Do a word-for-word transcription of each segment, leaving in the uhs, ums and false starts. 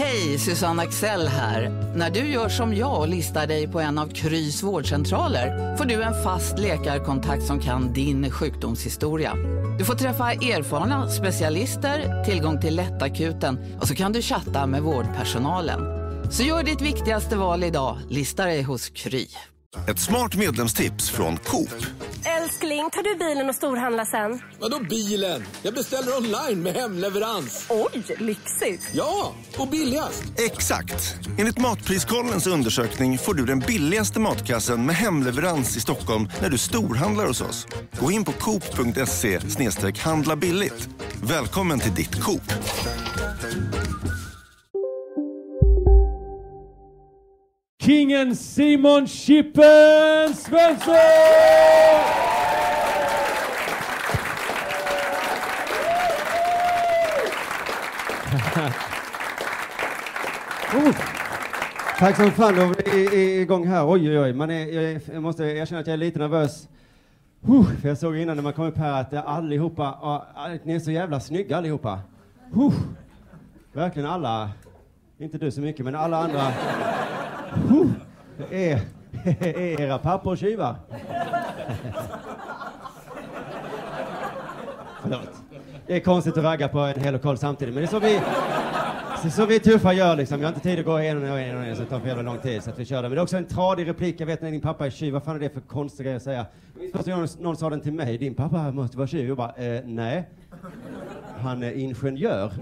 Hej, Susanne Axel här. När du gör som jag och listar dig på en av Krys vårdcentraler får du en fast läkarkontakt som kan din sjukdomshistoria. Du får träffa erfarna specialister, tillgång till lättakuten och så kan du chatta med vårdpersonalen. Så gör ditt viktigaste val idag, lista dig hos Kry. Ett smart medlemstips från Coop. Älskling, tar du bilen och storhandlar sen? Vadå bilen? Jag beställer online med hemleverans. Oj, lyxigt. Ja, och billigast. Exakt. Enligt Matpriskollens undersökning får du den billigaste matkassen med hemleverans i Stockholm när du storhandlar hos oss. Gå in på coop punkt se slash handla billigt. Välkommen till ditt Coop. Kingen Simon Chippen Svensson! oh. Tack så fan, då är igång här. Oj, oj, oj. Man är, jag, jag måste erkänna att jag är lite nervös. Uh, för jag såg innan när man kom upp här att allihopa, uh, ni är så jävla snygga allihopa. Uh, verkligen alla, inte du så mycket, men alla andra. Uh, är, är era pappor och tjuvar. Förlåt. Det är konstigt att ragga på en hel lokal samtidigt, men det är så vi, så, så vi tuffa gör liksom. Jag har inte tid att gå en och en och en så det tar för jävla lång tid så att vi kör det. Men det är också en tradig replik. Jag vet när din pappa är tjuv. Vad fan är det för konstiga grejer att säga? Första gången någon sa den till mig. Din pappa måste vara tjuv. Jag bara, eh, nej. Han är ingenjör.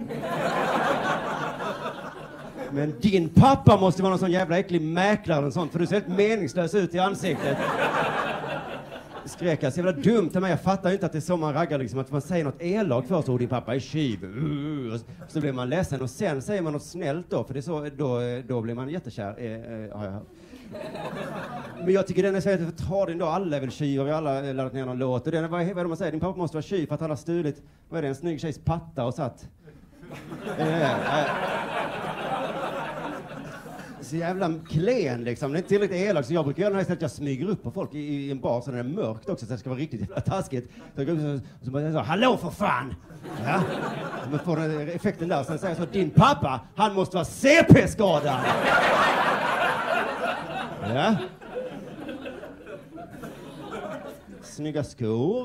Men din pappa måste vara någon sån jävla äcklig mäklare eller sånt. För du ser helt meningslös ut i ansiktet. Skrek jag så jävla dumt till mig. Jag fattar ju inte att det är så man raggar liksom. Att man säger något elakt först. Och din pappa är tjuv. Uh, så blir man ledsen. Och sen säger man något snällt då. För det är så, då, då blir man jättekär. Eh, eh, har jag hört. Men jag tycker den är så att för tradig då. Alla är väl tjuv. Och alla har laddat ner någon låt. Och den, vad, vad är det man säger? Din pappa måste vara tjuv för att han har stulit. Vad är det? En snygg tjejs patta och satt. Eh, eh. Så jävla klen liksom. Det är inte tillräckligt elak så jag brukar göra det att jag smyger upp på folk i, i en bar så det är mörkt också så det ska vara riktigt jävla taskigt. Så jag går upp och så bara så, hallå för fan! Ja. Så man får den effekten där. Sen säger jag så, din pappa, han måste vara C P-skadad! Ja. Snygga skor.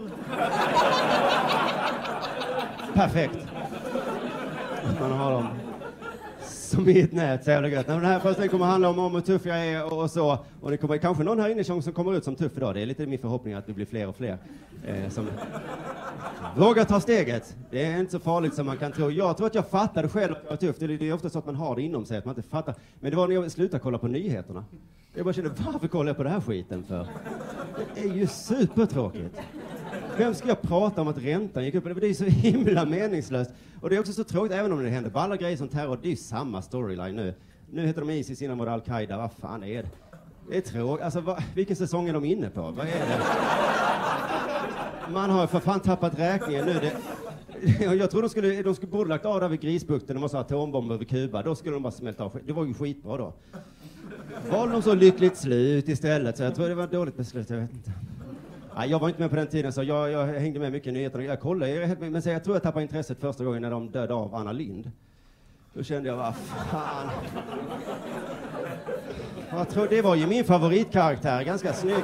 Perfekt. Man har dem. Som i ett nät, så jävla gött. Den här första kommer handla om, om hur tuff jag är och, och så. Och det kommer kanske någon här inne som kommer ut som tuff idag. Det är lite min förhoppning att vi blir fler och fler. Eh, som vågar ta steget. Det är inte så farligt som man kan tro. Jag tror att jag fattade själv att jag var tuff. Det är, det är ofta så att man har det inom sig, att man inte fattar. Men det var när jag slutade kolla på nyheterna. Jag bara kände, varför kollar jag på det här skiten för? Det är ju supertråkigt. Vem ska jag prata om att räntan gick upp? Det är så himla meningslöst. Och det är också så tråkigt, även om det händer på alla grejer som terror. Det är ju samma storyline nu. Nu heter de Isis, innan var det Al-Qaida. Vad fan är det? Det är tråkigt. Alltså, vad, vilken säsong är de inne på? Vad är det? Man har för fan tappat räkningen nu. Det, jag tror de skulle, de skulle borde lagt av där vid Grisbukten. De måste ha atombomber över Kuba. Då skulle de bara smälta av. Det var ju skitbra då. Var de så lyckligt slut istället? Så jag tror det var ett dåligt beslut, jag vet inte. Nej, jag var inte med på den tiden så jag, jag hängde med mycket i nyheterna. Jag kollade, jag, men så jag tror jag tappade intresset första gången när de dödade av Anna Lind. Då kände jag, vad fan. Jag tror det var ju min favoritkaraktär, ganska snygg.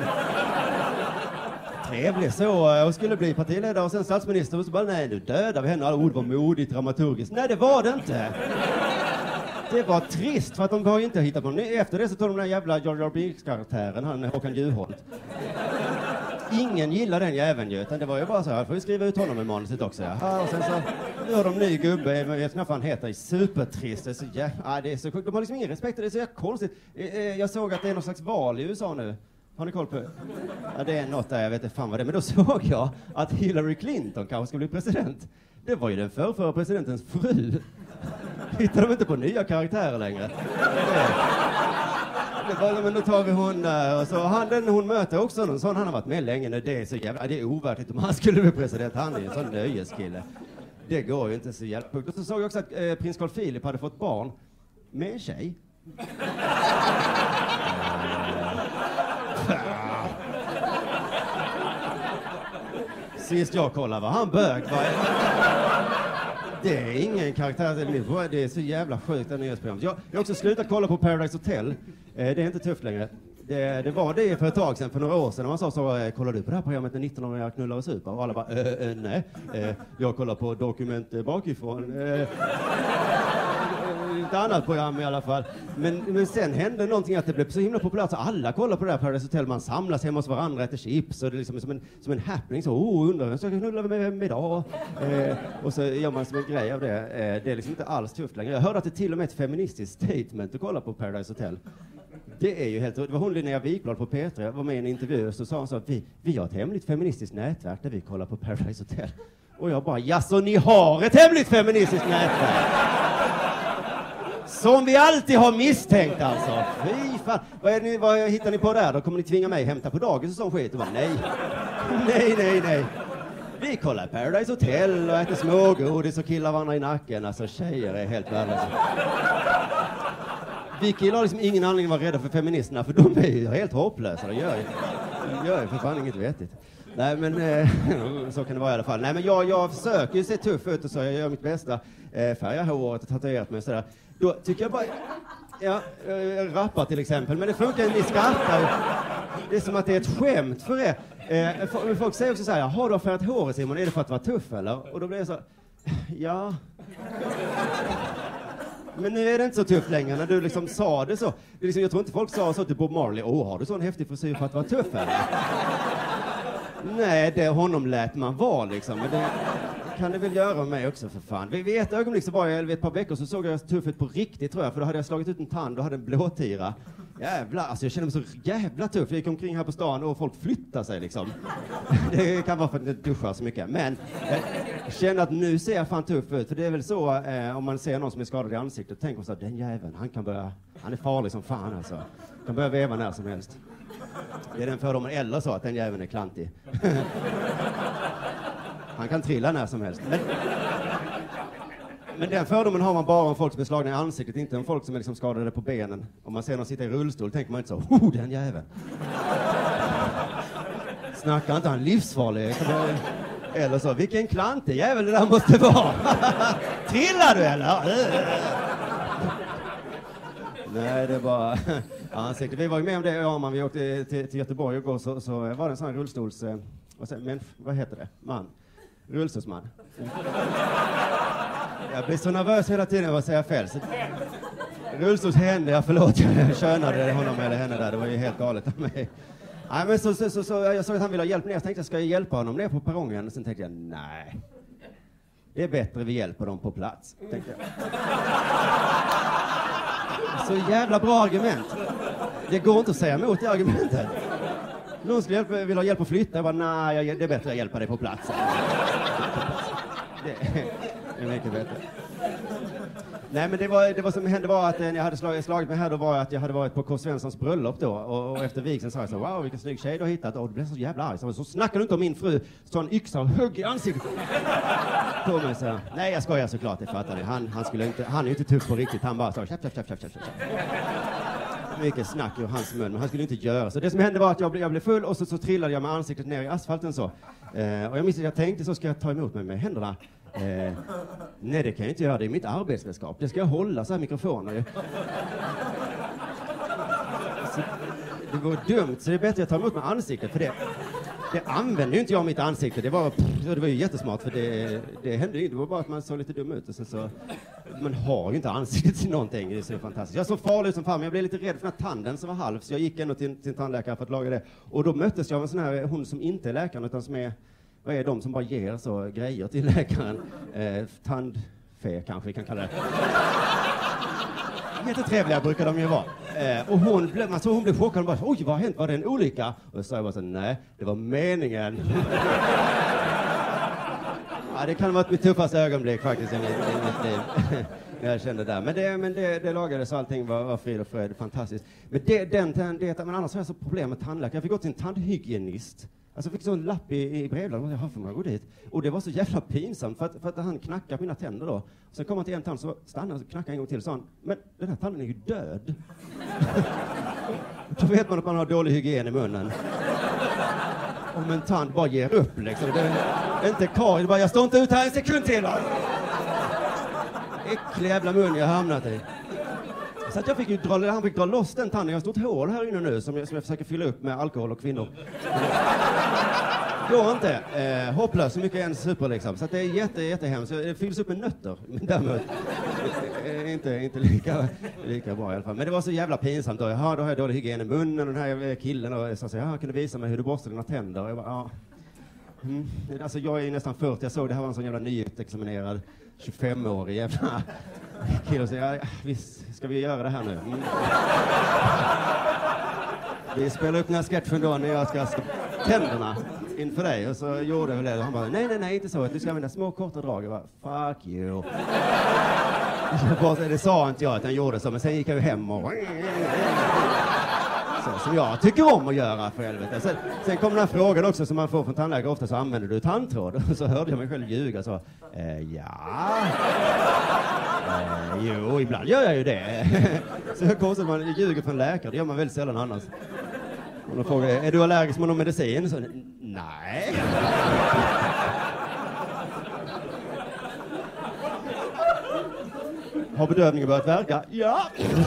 Trevlig så, och skulle bli partiledare och sen statsminister och så bara, nej nu dödar vi henne. Alla ord var modigt, dramaturgiskt. Nej, det var det inte. Det var trist för att de har ju inte hittat på någon. Efter det så tog de den där jävla George R. Binks-karaktären, han Håkan Juholt. Ingen gillar den jäveln ju, utan det var ju bara så här, får vi skriva ut honom i manuset också. Ja, och sen så, nu har de ny gubbe, jag vet inte vad han heter, supertrist, det är så jävla, det är så sjukt. De har liksom ingen respekt, det är så jävla konstigt. Jag såg att det är någon slags val i U S A nu. Har ni koll på? Ja, det är något där, jag vet inte fan vad det är. Men då såg jag att Hillary Clinton kanske skulle bli president. Det var ju den förrförra presidentens fru. Hittar de inte på nya karaktärer längre? Det var, men då tar vi hon där. Och så han, den hon möter också någon sån. Han har varit med länge nu. Det är så jävla, det är ovärdigt om han skulle bli president. Han är ju en sån nöjeskille. Det går ju inte så jävla punkt. Och så såg jag också att eh, prins Carl Philip hade fått barn med en tjej. Sist jag kollade var han bög. Va? Det är ingen karaktär. Det är så jävla sjukt det nyhetsprogrammet. Jag har också slutat kolla på Paradise Hotel. Det är inte tufft längre. Det, det var det för ett tag sedan, för några år sedan, när man sa så, kollar du på det här programmet när nittonåringar knullar och super? Och alla bara, äh, äh, nej. Äh, jag kollar på dokument äh, bakifrån. Äh, ett annat program i alla fall. Men, men sen hände någonting att det blev så himla populärt så alla kollar på det här Paradise Hotel. Man samlas hemma hos varandra, äter chips och det är liksom som en, som en happening. Så, oh, undrar vem ska jag knulla med vem idag? Eh, och så gör man som en grej av det. Eh, det är liksom inte alls tufft längre. Jag hörde att det till och med är ett feministiskt statement att kolla på Paradise Hotel. Det är ju helt... Det var hon Linnea Wikblad på P tre. Var med i en intervju och så sa hon så att vi, vi har ett hemligt feministiskt nätverk där vi kollar på Paradise Hotel. Och jag bara, ja så ni har ett hemligt feministiskt nätverk? Som vi alltid har misstänkt alltså. Fy fan. Vad, är ni, vad hittar ni på där? Då kommer ni tvinga mig hämta på dagis och sån skit. Och bara, nej. Nej, nej, nej. Vi kollar Paradise Hotel och äter smågodis och killar varandra i nacken. Alltså tjejer är helt värdelösa. Vi killar har liksom ingen anledning att vara rädda för feministerna. För de är ju helt hopplösa. De gör ju, de gör ju för fan inget vettigt. Nej men eh, så kan det vara i alla fall. Nej men jag, jag försöker ju se tuff ut och så. Jag gör mitt bästa. Eh, färgar håret och tatuerat mig och sådär. Då tycker jag bara... Ja, jag rappar till exempel. Men det funkar ju, ni skrattar. Det är som att det är ett skämt för er. Eh, folk säger också så här, har du färgat håret Simon? Är det för att vara tuff eller? Och då blir jag så... Ja... Men nu är det inte så tufft längre när du liksom sa det så. Det är liksom, jag tror inte folk sa så till Bob Marley. Åh, har du så en häftig frisyr för att vara tuff eller? Nej, det honom lät man vara liksom. Men det kan det väl göra mig också för fan. Vid ett ögonblick så var jag, vid ett par veckor så såg jag tuff ut på riktigt tror jag. För då hade jag slagit ut en tand och hade en blåtira. Jävlar, alltså jag kände mig så jävla tuff. Jag gick omkring här på stan och folk flyttar sig liksom. Det kan vara för att jag duschar så mycket. Men jag känner att nu ser jag fan tuff ut. För det är väl så eh, om man ser någon som är skadad i ansiktet. Tänk om så den jäveln, han kan börja, han är farlig som fan alltså. Kan börja veva när som helst. Det är den fördomen eller så att den jäveln är klantig. Han kan trilla när som helst. Men, men den fördomen har man bara om folk som är slagna i ansiktet, inte om folk som är liksom skadade på benen. Om man ser någon sitta i rullstol tänker man inte så, oh den jäveln. Snackar inte han livsfarlig? Eller så, vilken klantig jävel det där måste vara. Trillar du eller? Nej, det var ansiktet. Vi var ju med om det, ja, man, vi åkte till, till Göteborg och går så, så var det en sån här rullstols... Vad, säger, men, vad heter det? Man. Rullstolsman. Jag blir så nervös hela tiden vad säger fel. Så... Rullstolshände, jag förlåt, jag könade honom eller henne där. Det var ju helt galet av mig. Nej, men så, så, så, så jag såg att han ville ha hjälp ner. Jag tänkte, ska jag hjälpa honom ner på perrongen? Sen tänkte jag, nej. Det är bättre vi hjälper dem på plats, tänkte jag. Så jävla bra argument. Det går inte att säga emot det argumentet. Någon skulle hjälpa, vill ha hjälp att flytta. Jag bara, nej, det är bättre att hjälpa dig på plats. Det är mycket bättre. Nej, men det var, det var som hände var att när jag hade slagit, slagit mig här då var att jag hade varit på K. Svenssons bröllop då. Och, och efter vigseln sa jag så, wow, vilken snygg tjej du har hittat. Och det blev så jävla arg. Så, så snackar du inte om min fru. Så en yxa och högg i ansiktet. På mig så. Nej, jag skojar såklart, det fattar ni. Han, han, skulle inte, han är ju inte tuff på riktigt. Han bara så, tjapp, tjapp, tjapp, tjapp, tjapp. Mycket snack ur hans mun, men han skulle inte göra så. Det som hände var att jag blev, jag blev full och så, så trillade jag med ansiktet ner i asfalten så. Eh, och jag minns att jag tänkte så ska jag ta emot mig med händerna. Eh, nej, det kan jag inte göra. Det är mitt arbetsredskap. Det ska jag hålla så här mikrofoner. Så, det var dumt, så det är bättre att jag tar emot med ansiktet för det. Det använde ju inte jag mitt ansikte. Det var, pff, det var ju jättesmart för det, det hände ju inte. Det var bara att man såg lite dum ut. Och sen så, man har ju inte ansiktet till någonting. Det är så fantastiskt. Jag såg farlig ut som fan, men jag blev lite rädd för den här tanden som var halv. Så jag gick ändå till, till en tandläkare för att laga det. Och då möttes jag av en sån här, hon som inte är läkaren utan som är, vad är de som bara ger så grejer till läkaren? Eh, tandfe kanske vi kan kalla det. Jättetrevliga brukar de ju vara. Eh, och hon blev, man såg hon blev chockad och bara, oj vad har hänt, var det en olycka? Och så sa jag bara så, nej, det var meningen. Ja, det kan ha varit mitt tuffaste ögonblick faktiskt i mitt, i mitt liv. Jag kände där. Men det, men det, det lagade så allting var, var frid och fröjd, fantastiskt. Men, det, den, det, men annars har jag så problem med tandläkare. Jag fick gå till en tandhygienist. Alltså jag fick så en lapp i, i brevlådan, jag får man gå dit. Och det var så jävla pinsamt för att, för att han knackade på mina tänder då. Sen kom han till en tand så stannade och knackade en gång till och sa han, men den här tanden är ju död. Då vet man att man har dålig hygien i munnen. Om en tand bara ger upp liksom. Det är inte kvar, det bara, jag står inte ut här en sekund till. Va? äcklig jävla mun jag hamnat i. Så att jag fick ju dra, han fick dra loss den tanden. Jag har stort hål här inne nu som jag, som jag försöker fylla upp med alkohol och kvinnor. Går inte. Eh, hopplöst så mycket en super liksom. Så att det är jätte, jättehemskt. Det fylls upp med nötter. Men däremot eh, inte, inte lika, lika bra i alla fall. Men det var så jävla pinsamt då. Jaha, då har jag dålig hygien i munnen. Och den här killen och sa så här, kunde visa mig hur du borstar dina tänder. Och jag bara, ja. Mm. Alltså jag är nästan fyrtio. Jag såg det här var en sån jävla nyutexaminerad tjugofem-årig jävla kille. Så jag, visst ska vi göra det här nu? Mm. Vi spelar upp den här sketchen då när jag ska tänderna inför dig. Och så gjorde jag det. Och han bara, nej, nej, nej, inte så. Du ska använda små korta drag. Jag bara, fuck you. Det sa inte jag att han gjorde så. Men sen gick jag ju hem och... Så, som jag tycker om att göra för helvete. Sen, sen kom den här frågan också som man får från tandläkare. Ofta så använder du tandtråd. Och så hörde jag mig själv ljuga så. Eh, ja. Eh, jo, ibland gör jag ju det. Så hur konstigt man ljuger för en läkare. Det gör man väldigt sällan annars. Och de frågar, är du allergisk mot någon medicin? Så, nej. Har bedövningen börjat verka? Ja.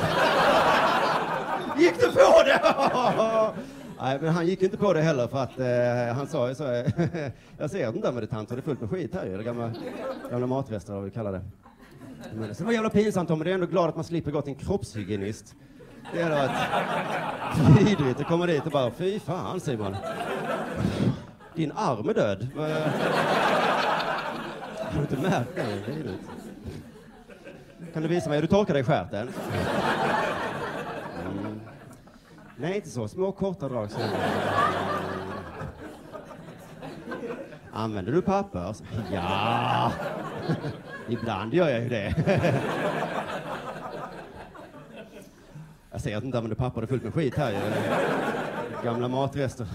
Gick du på det? Nej, men han gick inte på det heller för att eh, han sa ju så. Jag ser inte där med det tant och det är fullt med skit här ju. Det gamla, gamla matrester vad vi kallar det. Men det var jävla pinsamt om, men det är ändå glad att man slipper gå till en kroppshygienist. Det är då ett vidrigt att komma dit och bara, fy fan Simon. Din arm är död. Har du inte märkt det? Det är vidrigt. Kan du visa mig hur du torkar dig i stjärten? Mm. Nej, inte så. Små korta drag. Så. Använder du papper? Ja. Ibland gör jag ju det. Jag säger att inte använder papper, det är fullt med skit här. Gamla matrester.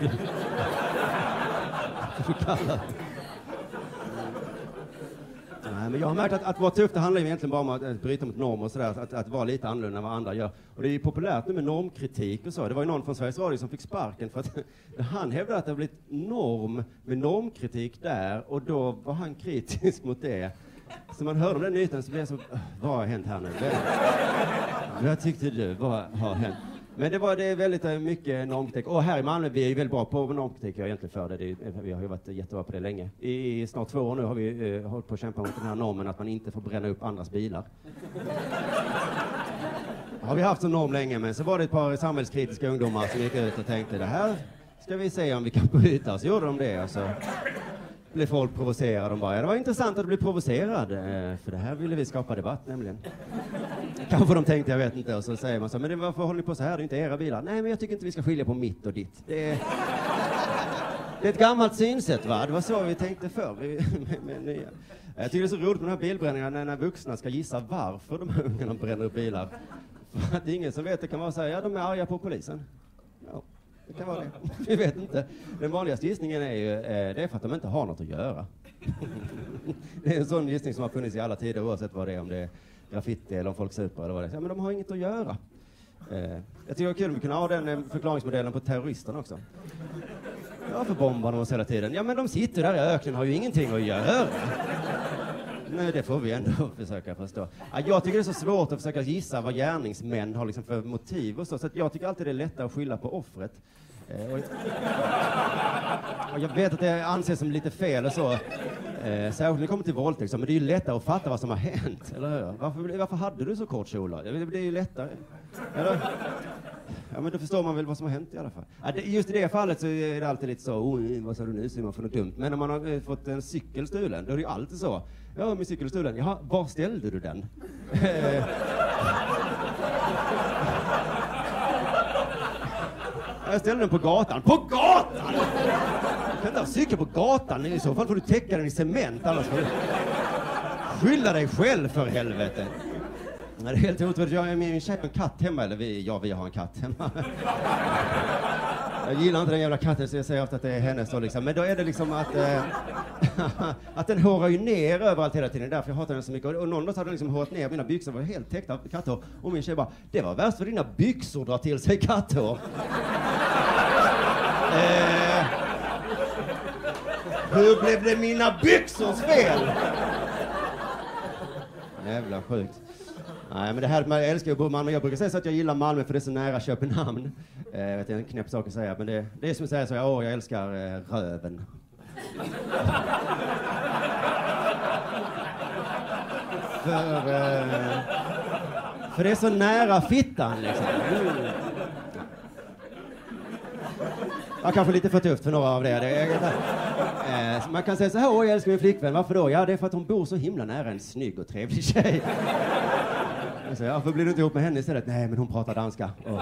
Nej, men jag har märkt att, att vara tuff, det handlar ju egentligen bara om att, att bryta mot normer och sådär, att, att vara lite annorlunda än vad andra gör. Och det är ju populärt nu med normkritik och så. Det var ju någon från Sveriges Radio som fick sparken för att han hävdade att det har blivit norm med normkritik där, och då var han kritisk mot det. Så man hörde om den nyheten så blev jag så, vad har hänt här nu? Vad tyckte du? Vad har hänt? Men det var det är väldigt mycket normkritik. Och här i Malmö, vi är ju väldigt bra på normkritik. Jag är egentligen för det. det är, vi har ju varit jättebra på det länge. I, i snart två år nu har vi eh, hållit på att kämpa mot den här normen att man inte får bränna upp andras bilar. Har vi haft en norm länge, men så var det ett par samhällskritiska ungdomar som gick ut och tänkte, det här ska vi se om vi kan bryta. Så gjorde de det och så blev folk provocerade. De bara, ja, det var intressant att bli provocerad. Eh, för det här ville vi skapa debatt nämligen. Kanske de tänkte, jag vet inte. Och så säger man så, men det, varför håller ni på så här? Det är inte era bilar. Nej, men jag tycker inte vi ska skilja på mitt och ditt. Det är, det är ett gammalt synsätt, va? Det var så vi tänkte förr. Vi, men, men, ja. Jag tycker det är så roligt med de här bilbränningarna när, när vuxna ska gissa varför de här ungarna bränner upp bilar. För att ingen som vet det kan vara så här, ja, de är arga på polisen. Ja. Det kan vara det. Vi vet inte. Den vanligaste gissningen är ju eh, det är för att de inte har något att göra. Det är en sån gissning som har funnits i alla tider oavsett vad det är, om det är graffiti eller om folk super eller vad det är. Ja, men de har inget att göra. Eh, jag tycker det är kul om vi kunde ha den eh, förklaringsmodellen på terroristerna också. Ja, för bombar de oss hela tiden. Ja, men de sitter där i öknen och har ju ingenting att göra. Nej, det får vi ändå försöka förstå. Ja, jag tycker det är så svårt att försöka gissa vad gärningsmän har liksom för motiv och så. Så att jag tycker alltid det är lättare att skylla på offret. Eh, och, och jag vet att det anses som lite fel och så. Eh, särskilt när det kommer till våldtäkt. Men det är ju lättare att fatta vad som har hänt. Eller hur? Varför, varför hade du så kort kjolar? Det, det är ju lättare. Eller? Ja, men då förstår man väl vad som har hänt i alla fall. Ja, det, just i det fallet så är det alltid lite så, oh, vad sa du nu Simon för något dumt. Men när man har eh, fått en cykel stulen, då är det ju alltid så. Ja, min cykel stulen. Jaha, var ställde du den? Jag ställde den på gatan. På gatan! Du kan inte ha cykel på gatan. I så fall får du täcka den i cement. Annars får du skylla dig själv för helvete. Det är helt otroligt. Jag är med min tjej på en katt hemma. Eller vi, ja, vi har en katt hemma. Jag gillar inte den jävla katten så jag säger ofta att det är hennes då liksom. Men då är det liksom att eh, att den hårar ju ner överallt hela tiden. Därför jag hatar den så mycket. Och någon dag hade den liksom hårat ner. Mina byxor var helt täckta av katthår. Och min tjej bara, det var värst för dina byxor drar till sig katthår. eh, hur blev det mina byxors fel? Jävla sjukt. Nej, men det här, jag älskar att bo i Malmö. Jag brukar säga så att jag gillar Malmö för det är så nära Köpenhamn. Eh, vet, det är en knäpp sak att säga, men det, det är som att säga så, åh, jag älskar eh, röven. för, eh, för det är så nära fittan, liksom. Mm. Ja, kanske lite för tufft för några av det. det är, eh, man kan säga så här, åh, jag älskar min flickvän. Varför då? Ja, det är för att hon bor så himla nära en snygg och trevlig tjej. Så, ja, för blir du inte ihop med henne istället? Nej, men hon pratar danska. Oh.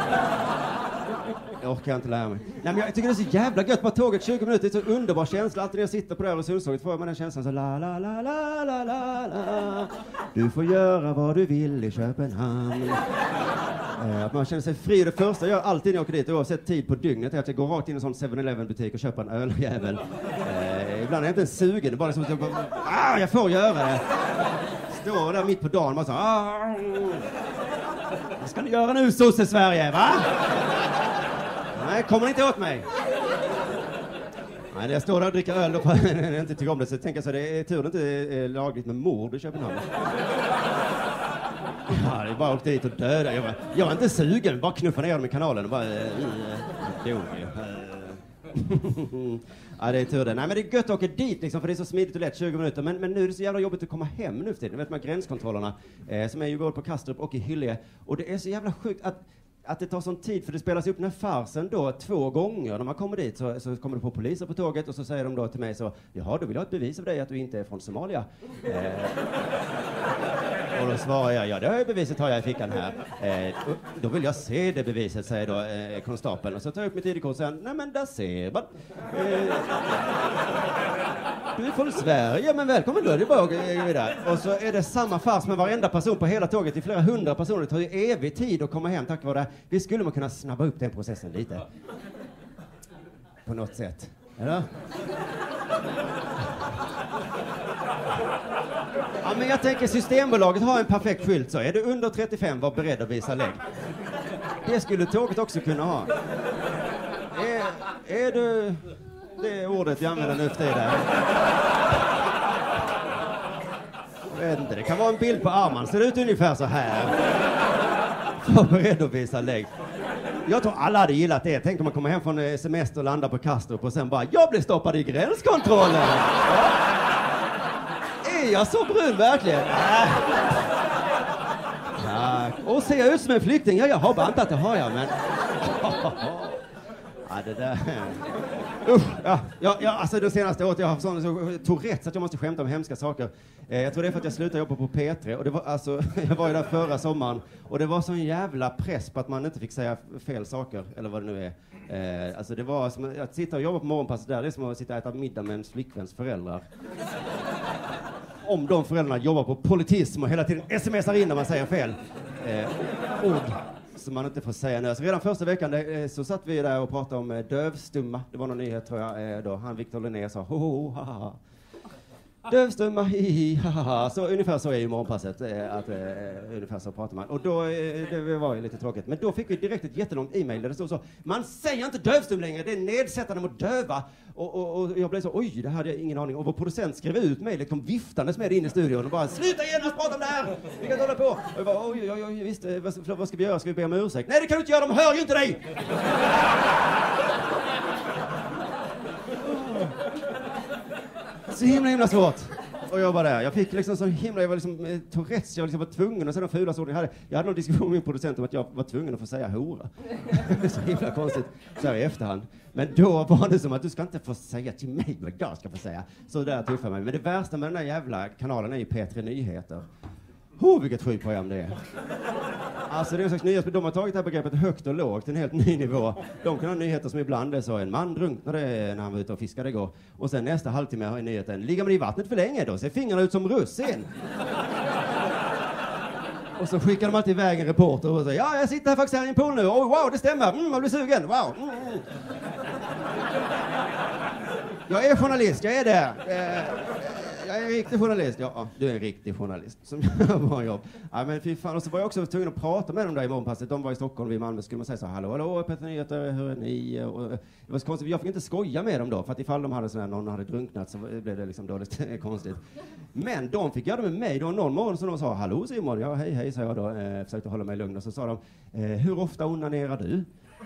Jag orkar inte lära mig. Nej, men jag tycker det är så jävla gött på tåget. tjugo minuter, det är så underbar känsla. Alltid när jag sitter på det här Öresundståget får man den känslan så la la la la la la la. Du får göra vad du vill i Köpenhamn. Eh, att man känner sig fri. Det första jag gör alltid när jag åker dit, oavsett tid på dygnet, är att jag går rakt in i en sån seven eleven butik och köper en öljävel. Eh, ibland är jag inte ens sugen. Det är bara liksom att jag bara, ah, jag får göra det. Står där mitt på dagen och bara så, ah, vad ska ni göra nu, sosse Sverige, va? Nej, kommer inte åt mig. Nej, när jag står där och dricker öl och inte tycker om det, så tänker jag så, det är tur det inte är lagligt med mord i Köpenhamn. Ja, det är bara att åka dit och döda. Jag, bara, jag är inte sugen, bara knuffa ner dem i kanalen och bara... Äh, äh, ja, det är tur det. Nej, men det är gött att åka dit liksom, för det är så smidigt och lätt, tjugo minuter. Men, men nu är det så jävla jobbigt att komma hem nu för tiden. Vet man, gränskontrollerna eh, som är ju både på Kastrup och i Hyllie. Och det är så jävla sjukt att... Att det tar sån tid, för det spelas upp den här farsen då två gånger. När man kommer dit så, så kommer det på poliser på tåget och så säger de då till mig så, jaha, då vill jag ha ett bevis av dig att du inte är från Somalia. Eh, och då svarar jag, ja, det här beviset har jag i fickan här. Eh, då vill jag se det beviset, säger då eh, konstapeln. Och så tar jag upp mitt I D-kort och säger, nej men där ser man. Eh, du är från Sverige, men välkommen då, det är bara att gå vidare. Och så är det samma fars med varenda person på hela tåget. I flera hundra personer, det tar ju evig tid att komma hem tack vare det. Vi skulle man kunna snabba upp den processen lite. På något sätt. Eller? Ja, men jag tänker Systembolaget har en perfekt skylt så. Är du under trettiofem, var beredd att visa lägg. Det skulle tåget också kunna ha. Är, är du... Det är ordet jag använder nu för tiden. Jag vet inte, det kan vara en bild på armen. Ser det ut ungefär så här. Var beredd att visa lägg. Jag tror alla hade gillat det. Tänk om man kommer hem från semester och landar på Kastrup och sen bara, jag blev stoppad i gränskontrollen. Ja. Är jag så brun verkligen? Ja. Och ser jag ut som en flykting? Ja, jag har bantat, det har jag, men... Ja, det där... Usch, ja, ja, ja, alltså det senaste året jag har haft sån så Tourettes att jag måste skämta om hemska saker. Eh, jag tror det är för att jag slutade jobba på P tre och det var alltså jag var ju där förra sommaren och det var sån jävla press på att man inte fick säga fel saker eller vad det nu är. Eh, alltså det var som att sitta och jobba på morgonpasset där, det är som att sitta och äta middag med en flickväns föräldrar. Om de föräldrarna jobbar på politism och hela tiden smsar in när man säger fel eh, ord. Som man inte får säga nu. Alltså redan första veckan eh, så satt vi där och pratade om eh, dövstumma. Det var någon nyhet tror jag eh, då. Han Victor Linné sa ho ho ha ha. Dövstumma hi hi ha ha. Så ungefär så är ju morgonpasset. Eh, att, eh, ungefär så pratar man. Och då, eh, det var ju lite tråkigt. Men då fick vi direkt ett jättelångt e-mail där det stod så. Man säger inte dövstum längre. Det är nedsättande mot döva. Och, och, och jag blev så, oj, det hade jag ingen aning. Och vår producent skrev ut mejlet, kom viftandes med det in i studion och bara, sluta genast prata om det här! Vi kan hålla på! Och jag bara, oj, oj, oj, visst, vad, vad ska vi göra? Ska vi be om ursäkt? Nej, det kan du inte göra, de hör ju inte dig! Så himla, himla svårt. Och jag var där. Jag fick liksom så himla, jag var liksom eh, Tourettes, jag var liksom var tvungen att säga de fula orden. Jag hade, jag hade någon diskussion med min producent om att jag var tvungen att få säga hora. Det är så himla konstigt så här i efterhand. Men då var det som att du ska inte få säga till mig vad jag ska få säga. Så där tuffade mig. Men det värsta med den där jävla kanalen är ju P tre Nyheter. Oh, vilket skitprogram det är. Alltså det är en slags nyhet, de har tagit det här begreppet högt och lågt till en helt ny nivå. De kan ha nyheter som ibland är så, en man drunknade när han var ute och fiskade igår. Och sen nästa halvtimme har nyheten, ligger man i vattnet för länge då ser fingrarna ut som russin. Och så skickar de alltid iväg en reporter och säger, ja jag sitter här faktiskt här i en pool nu, oh, wow det stämmer, mm, man blir sugen, wow. Mm, mm. Jag är journalist, jag är det. Eh, jag är en riktig journalist. Ja, du är en riktig journalist som gör bra jobb. Ja, men fy fan. Och så var jag också tvungen att prata med dem där i morgonpasset. De var i Stockholm, vi i Malmö. Skulle man säga så, hallå, hallå, Peter Nyheter, hur är ni? Och det var så konstigt. Jag fick inte skoja med dem då. För att ifall de hade sån här, någon hade drunknat så blev det liksom dåligt konstigt. Men de fick göra det med mig då någon morgon som de sa, hallå Simon, ja hej hej, sa jag då. Eh, försökte hålla mig lugn. Och så sa de, eh, hur ofta onanerar du?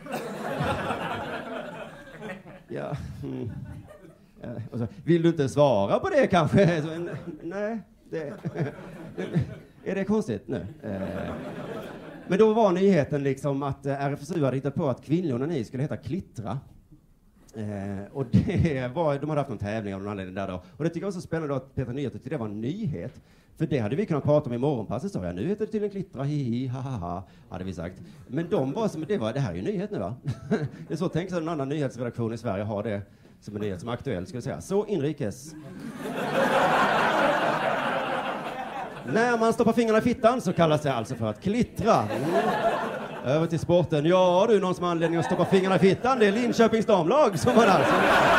Ja, mm. Ja, och så, vill du inte svara på det kanske? Så, n- nej, det, är det konstigt nu? Eh, men då var nyheten liksom att eh, R F S U hade hittat på att kvinnlig onani skulle heta klittra. Eh, och det var, de hade haft någon tävling av någon anledning där då. Och det tycker jag var så spännande att Peter Nyheter tyckte det var en nyhet. För det hade vi kunnat prata om i morgonpasset, sa jag. Nu heter det till en klittra, hihi, hahaha, hade vi sagt. Men de var som, det var, det här är ju nyhet nu va? Det är så, tänk så en annan nyhetsredaktion i Sverige har det som en nyhet som är aktuell, ska jag säga. Så inrikes. När man stoppar fingrarna i fittan så kallas det alltså för att klittra. Mm. Över till sporten. Ja du, någon som har anledning att stoppa fingrarna i fittan, det är Linköpings damlag som man alltså.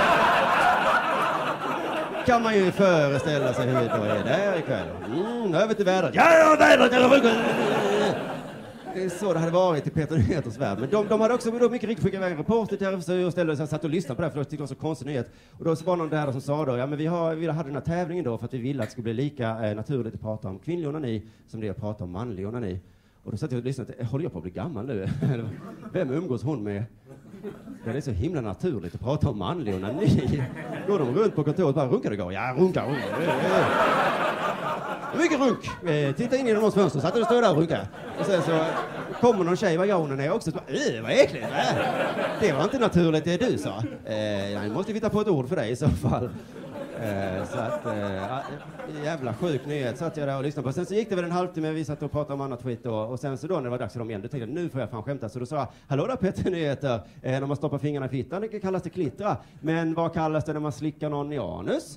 Kan man ju föreställa sig hur det är där ikväll. Mm, över till vädret. Ja, ja, vädret! Det är så det hade varit i Peter Nyheters värld. Men de, de hade också då mycket riktigt skickat iväg en reporter till R F S U och ställde sig och satt och lyssnade på det, för de tyckte det var så konstig nyhet. Och då så var någon där som sa då, ja men vi, har, vi hade den här tävlingen då för att vi ville att det skulle bli lika eh, naturligt att prata om kvinnlig onani som det är att prata om manlig onani. Och då satt jag och lyssnade, håller jag på att bli gammal nu? Vem umgås hon med? Ja, det är så himla naturligt att prata om manlig onani. Går de runt på kontoret och bara, runkar det går? Ja, runkar, runkar. Mycket runk. Eh, titta in i någons fönster, satt och stod där och runkade. Och sen så kommer någon tjej, vad jag onanerar också. Så bara, äh, vad äckligt. Äh. Det var inte naturligt det du sa. Eh, jag måste hitta på ett ord för dig i så fall. Eh, så att, eh, jävla sjuk nyhet satt jag där och lyssnade på. Sen så gick det väl en halvtimme, vi satt och pratade om annat skit och, och sen så då när det var dags för dem igen, då tänkte jag, nu får jag fan skämta. Så då sa jag, hallå där Peter Nyheter, eh, när man stoppar fingrarna i fittan, det kallas det klittra. Men vad kallas det när man slickar någon i anus?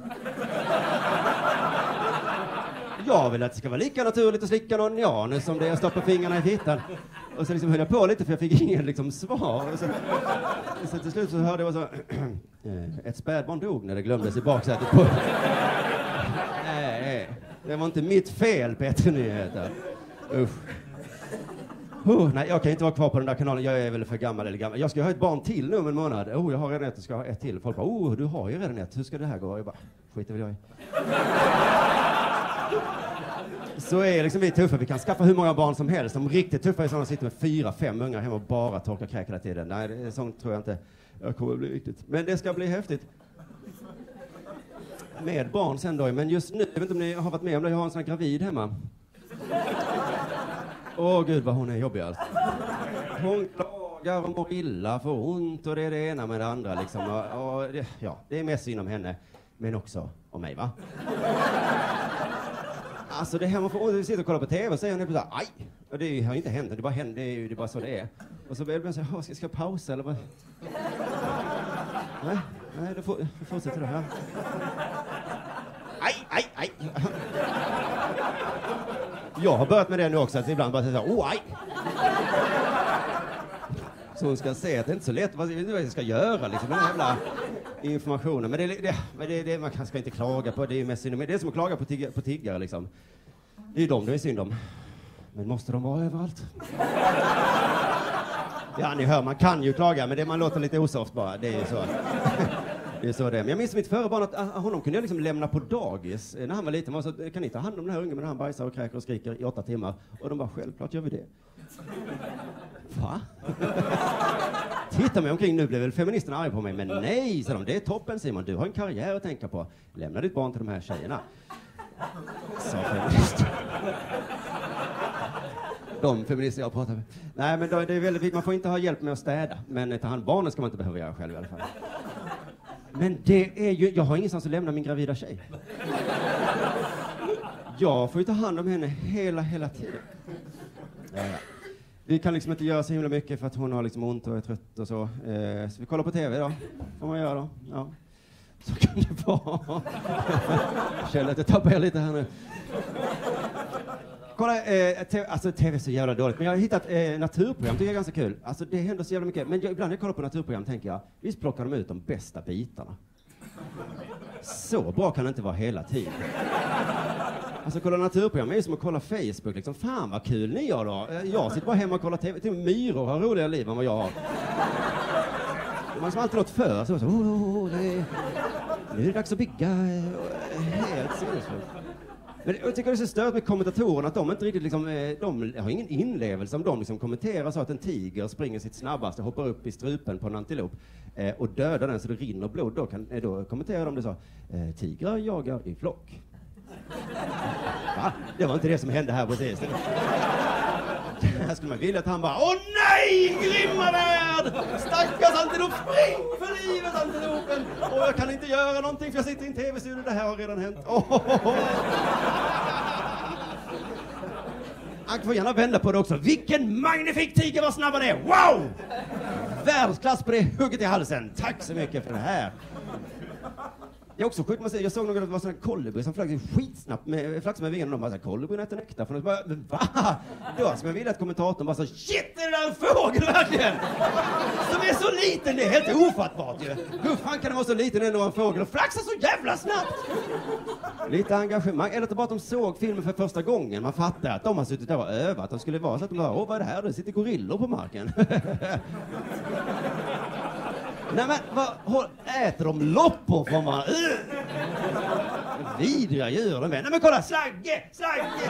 Jag vill att det ska vara lika naturligt att slicka någon i anus som det är att stoppa fingrarna i fittan. Och så liksom höll jag på lite för jag fick ingen liksom svar. Och så, och så till slut så hörde jag så ett spädbarn dog när det glömdes i baksätet på. Nej, det var inte mitt fel, Peter Nyheter. Usch. Oh, nej, jag kan inte vara kvar på den där kanalen. Jag är väl för gammal eller gammal. Jag ska ha ett barn till nu om en månad. Oh, jag har redan ett, jag ska ha ett till. Folk bara, oh, du har ju redan ett. Hur ska det här gå? Jag bara, skiter väl jag i. Så är liksom vi tuffa. Vi kan skaffa hur många barn som helst. De riktigt tuffa är sådana som sitter med fyra, fem ungar hemma och bara torkar kräk hela tiden. Nej, det är sånt tror jag inte jag kommer att bli riktigt. Men det ska bli häftigt. Med barn sen då. Men just nu, jag vet inte om ni har varit med om det. Jag har en sån här gravid hemma. Åh gud vad hon är jobbig alltså. Hon klagar och mår illa, får ont och det är det ena med det andra liksom. Och, och det, ja, det är mest synd om henne. Men också om mig va? Alltså det här man får sitta och kolla på tv och säger hon är så här, aj! Och det har inte hänt, det bara händer, det är ju det är bara så det är. Och så börjar man säga, ska, ska jag pausa eller vad? Nej, nej, då, får, då fortsätter det här. Aj, aj, aj! Jag har börjat med det nu också, att ibland bara säga, åh, aj! Så hon ska se att det är inte så lätt, vad jag ska göra liksom, den jävla informationen. Men det, det, det, det man ska inte klaga på, det är mest synd om. Det är som att klaga på, tigg, på tiggare liksom. Det är ju dem det är synd om. Men måste de vara överallt? Ja, ni hör, man kan ju klaga, men det man låter lite osoft bara, det är ju så. Det är så det är. Men jag minns mitt förra barn att ah, honom kunde jag liksom lämna på dagis när han var liten. Man sa, kan ni ta hand om den här ungen, men han bajsar och kräker och skriker i åtta timmar. Och de bara, självklart gör vi det. Va? Titta mig omkring nu, blev väl feministerna arga på mig. Men nej, sa de, det är toppen Simon, du har en karriär att tänka på. Lämna ditt barn till de här tjejerna. Sa feminister. De feminister jag pratar med. Nej, men då, det är väldigt viktigt, man får inte ha hjälp med att städa. Men ta hand barnen ska man inte behöva göra själv i alla fall. Men det är ju, jag har ingenstans att lämna min gravida tjej. Jag får ju ta hand om henne hela, hela tiden. Ja, ja. Vi kan liksom inte göra så himla mycket för att hon har liksom ont och är trött och så. Eh, så vi kollar på tv då. Får man göra då? Ja. Så kan det vara. Jag känner att jag tappar er lite här nu. Kolla, eh, te- alltså tv är så jävla dåligt. Men jag har hittat eh, naturprogram, det är ganska kul. Alltså det händer så jävla mycket. Men jag, ibland när jag kollar på naturprogram tänker jag, visst plockar de ut de bästa bitarna. Så bra kan det inte vara hela tiden. Alltså kolla naturprogram är som att kolla Facebook liksom. Fan vad kul ni gör då. Jag sitter bara hemma och kollar tv. Till myror har roligare liv än vad jag har. Man har alltid något för. Så, så, oh, oh, det är, nu är det dags att bygga. Helt sinnessjukt. Men jag tycker det är så stört med kommentatorerna att de inte riktigt liksom, de har ingen inlevelse om de liksom kommenterar så att en tiger springer sitt snabbaste, hoppar upp i strupen på en antilop eh, och dödar den så det rinner blod. Då, kan, då kommenterar de det så, eh, tigrar jagar i flock. Va? Det var inte det som hände här precis. Här skulle man vilja att han bara, åh nej, grymma värld! Stackars antilop, spring för livet antilopen! Och jag kan inte göra någonting för jag sitter i en tv-studio, det här har redan hänt. Oh, oh, oh. Han får gärna vända på det också. Vilken magnifik tiger, vad snabb han är! Wow! Världsklass på det hugget i halsen. Tack så mycket för det här. Det är också sjukt, man säger, jag såg någon att det var sån här kolibri som flög skitsnabbt med, flax med vingarna och de bara såhär, kolibrin äter nektar. För de bara, va? Då ska man vilja att kommentatorn bara så, shit, är det där en fågel verkligen? Som är så liten, det är helt ofattbart ju. Hur fan kan det vara så liten ändå en fågel och flaxa så jävla snabbt? Lite engagemang, eller att bara att de såg filmen för första gången. Man fattar att de har suttit där och övat. De skulle vara så att de bara, åh vad är det här? Det sitter gorillor på marken. Nej men, vad äter de loppor från man? Uh! Vidriga djur de är. Nej men kolla, slagge, slagge!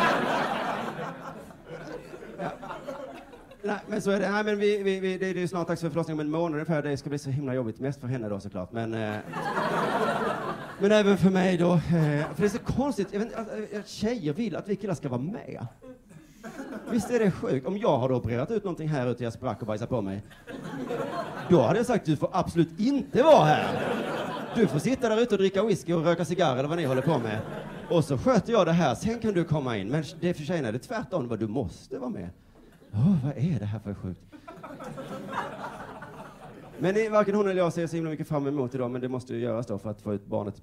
Ja. Nej men så är det. Nej men vi, vi, vi, det är ju snart dags för förlossning om en månad ungefär. Det ska bli så himla jobbigt. Mest för henne då såklart. Men, eh, men även för mig då. Eh, för det är så konstigt. Jag vet, att, att tjejer vill att vi killar ska vara med. Visst är det sjukt? Om jag har då opererat ut någonting här ute, jag sprack och bajsade på mig. Då hade jag sagt, du får absolut inte vara här. Du får sitta där ute och dricka whisky och röka cigarr eller vad ni håller på med. Och så sköter jag det här, sen kan du komma in. Men det är för tjejerna, det är tvärtom, vad du måste vara med. Åh, vad är det här för sjukt? Men det, varken hon eller jag ser så himla mycket fram emot idag, men det måste ju göras då för att få ut barnet.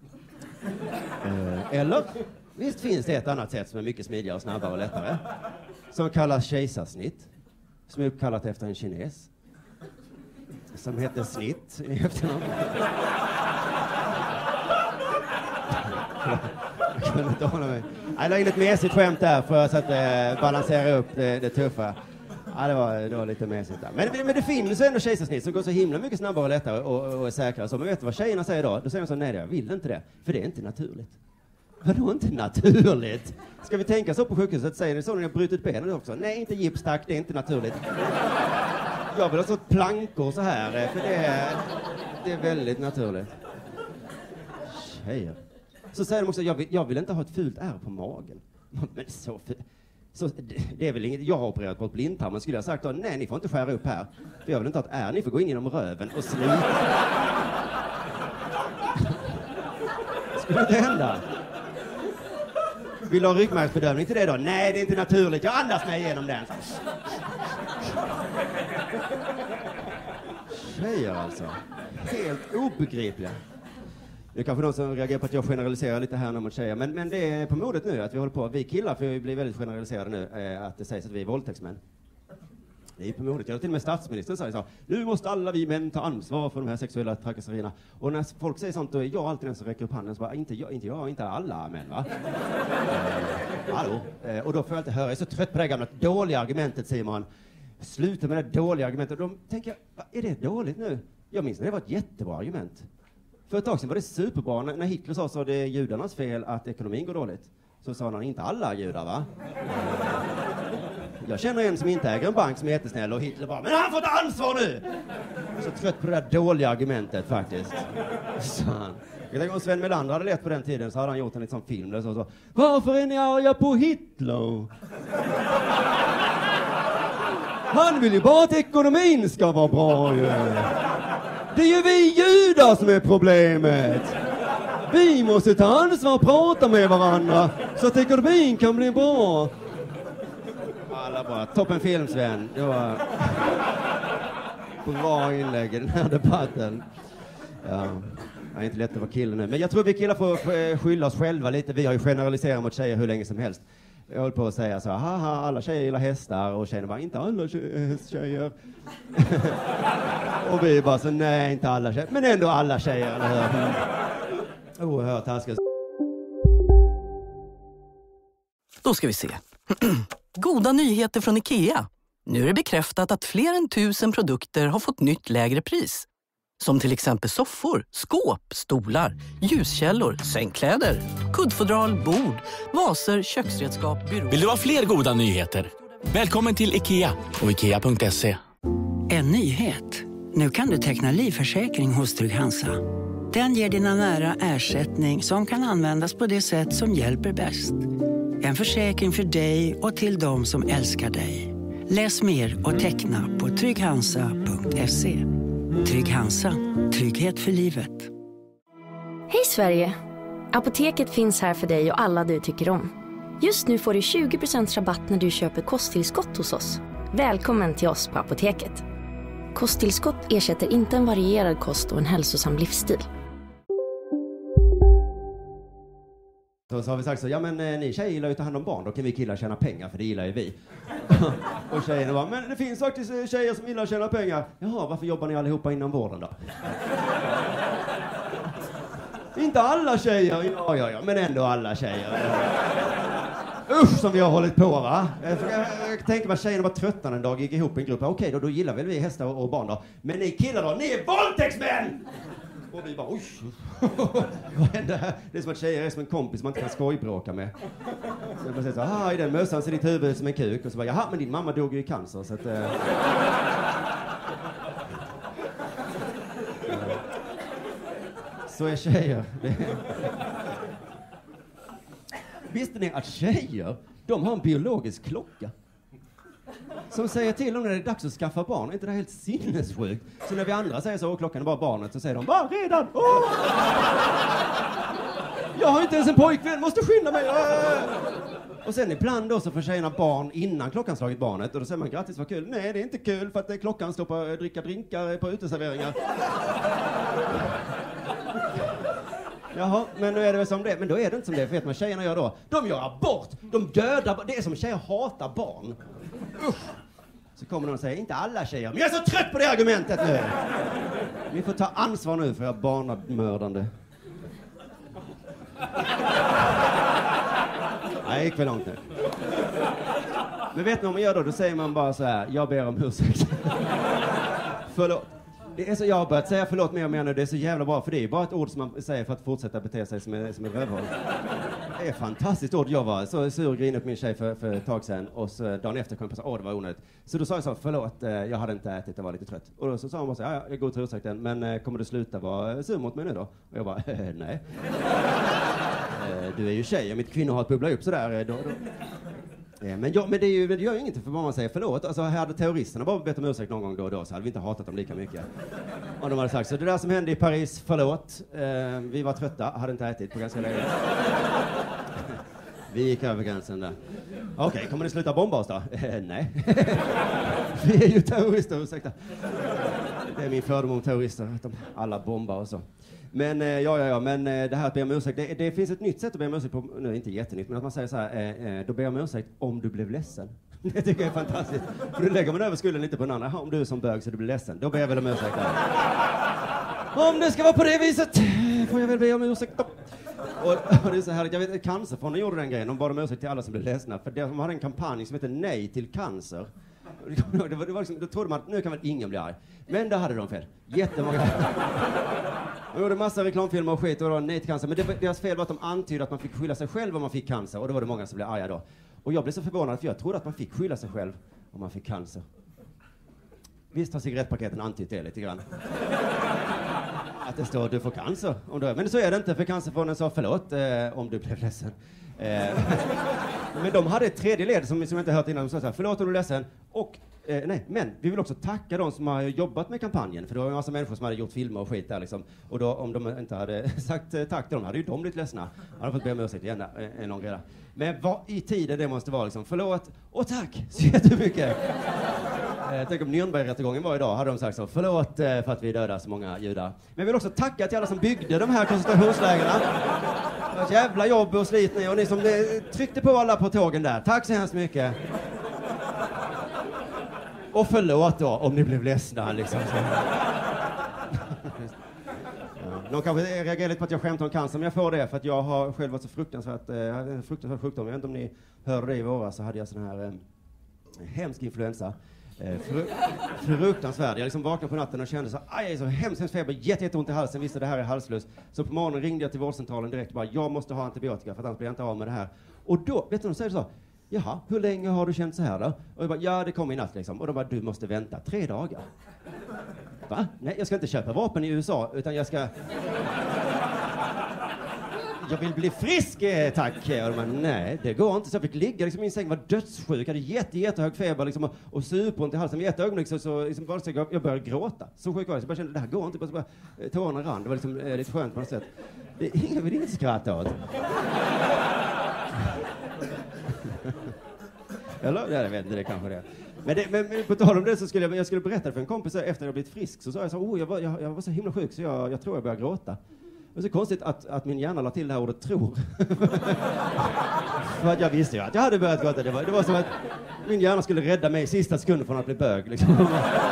Eh, eller? Visst finns det ett annat sätt som är mycket smidigare och snabbare och lättare. Som kallas kejsarsnitt. Som är uppkallat efter en kines. Som heter Snitt i efternamn. Jag kunde inte hålla mig. Jag la in ett mesigt skämt där för att eh, balansera upp det, det tuffa. Ja, det var, det var lite mesigt där. Men, men det finns ändå kejsarsnitt som går så himla mycket snabbare och lättare och, och är säkrare. Så men vet du vad tjejerna säger då? Då säger de så, nej jag vill inte det. För det är inte naturligt. Vadå inte naturligt? Ska vi tänka så på sjukhuset? Säger ni så när ni har brutit benen också? Nej, inte gips tack, det är inte naturligt. Jag vill ha så plankor så här, för det är, det är väldigt naturligt. Tjejer. Så säger de också, jag vill, jag vill inte ha ett fult ärr på magen. Men så, så det är väl inget, jag har opererat på ett blindtarm, men skulle jag sagt då, nej ni får inte skära upp här. För jag vill inte ha ett ärr, ni får gå in genom röven och sluta. Skulle det hända? Vill du ha ryggmärgsbedövning till det då? Nej, det är inte naturligt. Jag andas mig igenom den. Tjejer alltså. Helt obegripliga. Det är kanske någon som reagerar på att jag generaliserar lite här mot tjejer. Men, men det är på modet nu att vi håller på. Vi killar, för vi blir väldigt generaliserade nu, att det sägs att vi är våldtäktsmän. Det är på modet. Jag har till och med statsministern säger så. Nu måste alla vi män ta ansvar för de här sexuella trakasserierna. Och när folk säger sånt, då är jag alltid den som räcker upp handen. Så bara, inte jag, inte jag, inte alla män va? eh, hallå? Eh, och då får jag inte höra. Jag är så trött på det gamla dåliga argumentet, Simon. Sluta med det dåliga argumentet. Och då tänker jag, va, är det dåligt nu? Jag minns att det var ett jättebra argument. För ett tag sedan var det superbra. När, när Hitler sa så att det är judarnas fel att ekonomin går dåligt. Så sa han, inte alla judar va? Jag känner en som inte äger en bank som är jättesnäll och Hitler bara, men han får ta ansvar nu! Så trött på det där dåliga argumentet faktiskt. Så han. Jag tänker om Sven Melander hade lett på den tiden så hade han gjort en sån film där så så. Varför är ni arga på Hitler? Han vill ju bara att ekonomin ska vara bra ju. Det är ju vi judar som är problemet. Vi måste ta ansvar och prata med varandra så att ekonomin kan bli bra. Alla bara, toppen film Sven. Det var bra inlägg i den här debatten. Ja, det är inte lätt att vara kille nu. Men jag tror vi killar får skylla oss själva lite. Vi har ju generaliserat mot tjejer hur länge som helst. Jag håller på att säga så, haha, alla tjejer gillar hästar. Och tjejerna bara, inte alla hästtjejer. Och vi bara så, nej, inte alla tjejer. Men ändå alla tjejer, eller hur? oerhört taskigt. Då ska vi se. Goda nyheter från IKEA. Nu är det bekräftat att fler än tusen produkter har fått nytt lägre pris. Som till exempel soffor, skåp, stolar, ljuskällor, sängkläder, kuddfodral, bord, vaser, köksredskap, byråer. Vill du ha fler goda nyheter? Välkommen till IKEA och ikea punkt se. En nyhet. Nu kan du teckna livförsäkring hos Trygg-Hansa. Den ger dina nära ersättning som kan användas på det sätt som hjälper bäst. En försäkring för dig och till de som älskar dig. Läs mer och teckna på trygg hansa punkt se. Trygg-Hansa. Trygghet för livet. Hej Sverige! Apoteket finns här för dig och alla du tycker om. Just nu får du tjugo procent rabatt när du köper kosttillskott hos oss. Välkommen till oss på Apoteket. Kosttillskott ersätter inte en varierad kost och en hälsosam livsstil. Så har vi sagt så, ja men eh, ni tjejer gillar ju att ta hand om barn, då kan vi killar tjäna pengar, för det gillar ju vi. Och tjejerna bara, men det finns faktiskt tjejer som gillar att tjäna pengar. Jaha, varför jobbar ni allihopa inom vården då? Inte alla tjejer, ja ja ja, men ändå alla tjejer. Usch som vi har hållit på va. Jag, jag, jag tänker att tjejerna var trötta en dag, gick ihop i en grupp. Okej då, då gillar väl vi hästar och, och barn då. Men ni killar då, ni är våldtäktsmän! Och vi bara, oj. Vad händer här? Det är som att tjejer är som en kompis man inte kan skojbråka med. Så man säger så, ah, i den mössan ser ditt huvud som en kuk. Och så bara, jaha, men din mamma dog ju i cancer. Så att... Eh... Så är tjejer. Visste ni att tjejer, de har en biologisk klocka som säger till om när det är dags att skaffa barn? Är inte det helt sinnessjukt? Så när vi andra säger så, och klockan är bara barnet, så säger de, bara redan! Oh! Jag har inte ens en pojkvän, måste skynda mig! Och sen ibland då så får tjejerna barn innan klockan slagit barnet, och då säger man, grattis vad kul. Nej, det är inte kul för att klockan står på att dricka drinkar på uteserveringar. Jaha, men nu är det väl som det. Men då är det inte som det, för vet man tjejerna gör då? De gör abort, de dödar, det är som tjejer hatar barn. Usch. Så kommer någon och säger, inte alla tjejer, men jag är så trött på det argumentet nu. Vi får ta ansvar nu för att barnamördande. Nej, det gick väl långt nu. Men vet ni vad man gör då? Då säger man bara så här, jag ber om ursäkt. Förlåt. Det är så, jag har börjat säga förlåt mer och mer nu, det är så jävla bra, för det är bara ett ord som man säger för att fortsätta bete sig som ett som rövhål. Det är ett fantastiskt ord. Jag var så sur och grinig på min tjej för, för ett tag sedan, och så dagen efter kom jag på att åh, det var onödigt. Så då sa jag så, förlåt, jag hade inte ätit, jag var lite trött. Och då så sa hon bara så, ja, jag går till ursäkten, men kommer du sluta vara sur mot mig nu då? Och jag bara, nej. Du är ju tjej och mitt kvinnohat bubblar upp sådär. Då, då. Men, ja, men det, är ju, det gör ju ingenting för vad man säger förlåt. Alltså hade terroristerna bara bett om ursäkt någon gång då och då, så hade vi inte hatat dem lika mycket. Och de hade sagt så, det där som hände i Paris, förlåt. Eh, vi var trötta, hade inte ätit på ganska länge. Vi gick över gränsen där. Okej, okay, kommer ni sluta bomba oss då? Eh, nej. Vi är ju terrorister, ursäkta. Det är min fördom om terrorister, att de alla bombar och så. Men ja, ja, ja, men det här att be om ursäkt, det, det finns ett nytt sätt att be om ursäkt på, nu inte jättenytt, men att man säger så här, eh, då ber jag om ursäkt om du blev ledsen. Det tycker jag är fantastiskt. För då lägger man över skulden lite på en annan. Om du är som bög så du blir ledsen, då ber jag väl om ursäkt där. Om det ska vara på det viset, får jag väl be om ursäkt då. Och, och det är så här, jag vet, Cancerfonden gjorde den grejen, de bad om ursäkt till alla som blev ledsna, för de hade en kampanj som heter Nej till cancer. Det var, det var liksom, då trodde man att nu kan väl ingen bli arg. Men då hade de fel. Jättemånga. De gjorde massa reklamfilmer och skit och då nej till cancer. Men det, deras fel var att de antydde att man fick skylla sig själv om man fick cancer. Och då var det många som blev arga då. Och jag blev så förvånad för jag trodde att man fick skylla sig själv om man fick cancer. Visst har cigarettpaketen antytt det lite grann. Att det står att du får cancer. Om du, men så är det inte, för Cancerfonden sa förlåt eh, om du blev ledsen. Eh, men de hade ett tredje led som, som jag inte hört innan. De sa så här, förlåt om du är ledsen. Och, eh, nej, men vi vill också tacka de som har jobbat med kampanjen. För det var en massa människor som hade gjort filmer och skit där liksom. Och då, om de inte hade sagt eh, tack till dem, hade ju de blivit ledsna. Hade fått be om ursäkt igen, eh, en lång grej. Men vad i tiden det måste vara liksom, förlåt och tack så jättemycket. Jag tänker om Nürnberg-rättegången var idag, hade de sagt så, förlåt eh, för att vi dödar så många judar. Men jag vill också tacka till alla som byggde de här koncentrationslägerna. Det var ett jävla jobb och slit ni, och ni som eh, tryckte på alla på tågen där. Tack så hemskt mycket. Och förlåt då, om ni blev ledsna liksom. Så. Ja. Någon kanske reagerar lite på att jag skämtar om cancer, men jag får det för att jag har själv varit så fruktansvärt, eh, en fruktansvärt sjukdom. Jag vet inte om ni hörde det i våras, så hade jag sån här eh, hemsk influensa. Eh, fru, fruktansvärd. Jag liksom vaknade på natten och kände så, aj, jag är så hemskt, hemskt feber, jätte, jätte ont i halsen, visste det här är halslös. Så på morgonen ringde jag till vårdcentralen direkt och bara, jag måste ha antibiotika för att annars blir jag inte av med det här. Och då, vet du, de säger så, jaha, hur länge har du känt så här då? Och jag bara, ja det kom i natt liksom. Och de bara, du måste vänta tre dagar. Va? Nej, jag ska inte köpa vapen i U S A, utan jag ska... Jag vill bli frisk, tack. Och de bara, nej, det går inte. Så jag fick ligga liksom, i min säng, var dödssjuk, jag hade jätte, jättehög feber liksom, och, och superont i halsen. I ett ögonblick så, så liksom, var det så, jag, jag började gråta. Så sjuk var jag, så jag bara kände, det här går inte. Bara, så bara, tårarna rann, det var liksom, eh, lite skönt på något sätt. Det är ingen vill inte skratta åt. Eller? Jag vet inte, det kanske det är. Men, det, men, men på tal om det så skulle jag, jag skulle berätta för en kompis efter jag blivit frisk. Så sa jag så, oh, jag, var, jag, jag var så himla sjuk så jag, jag tror jag började gråta. Det var så konstigt att, att min hjärna la till det här ordet tror. För att jag visste ju att jag hade börjat gråta. Det var, det var som att min hjärna skulle rädda mig i sista sekunden från att bli bög. Liksom.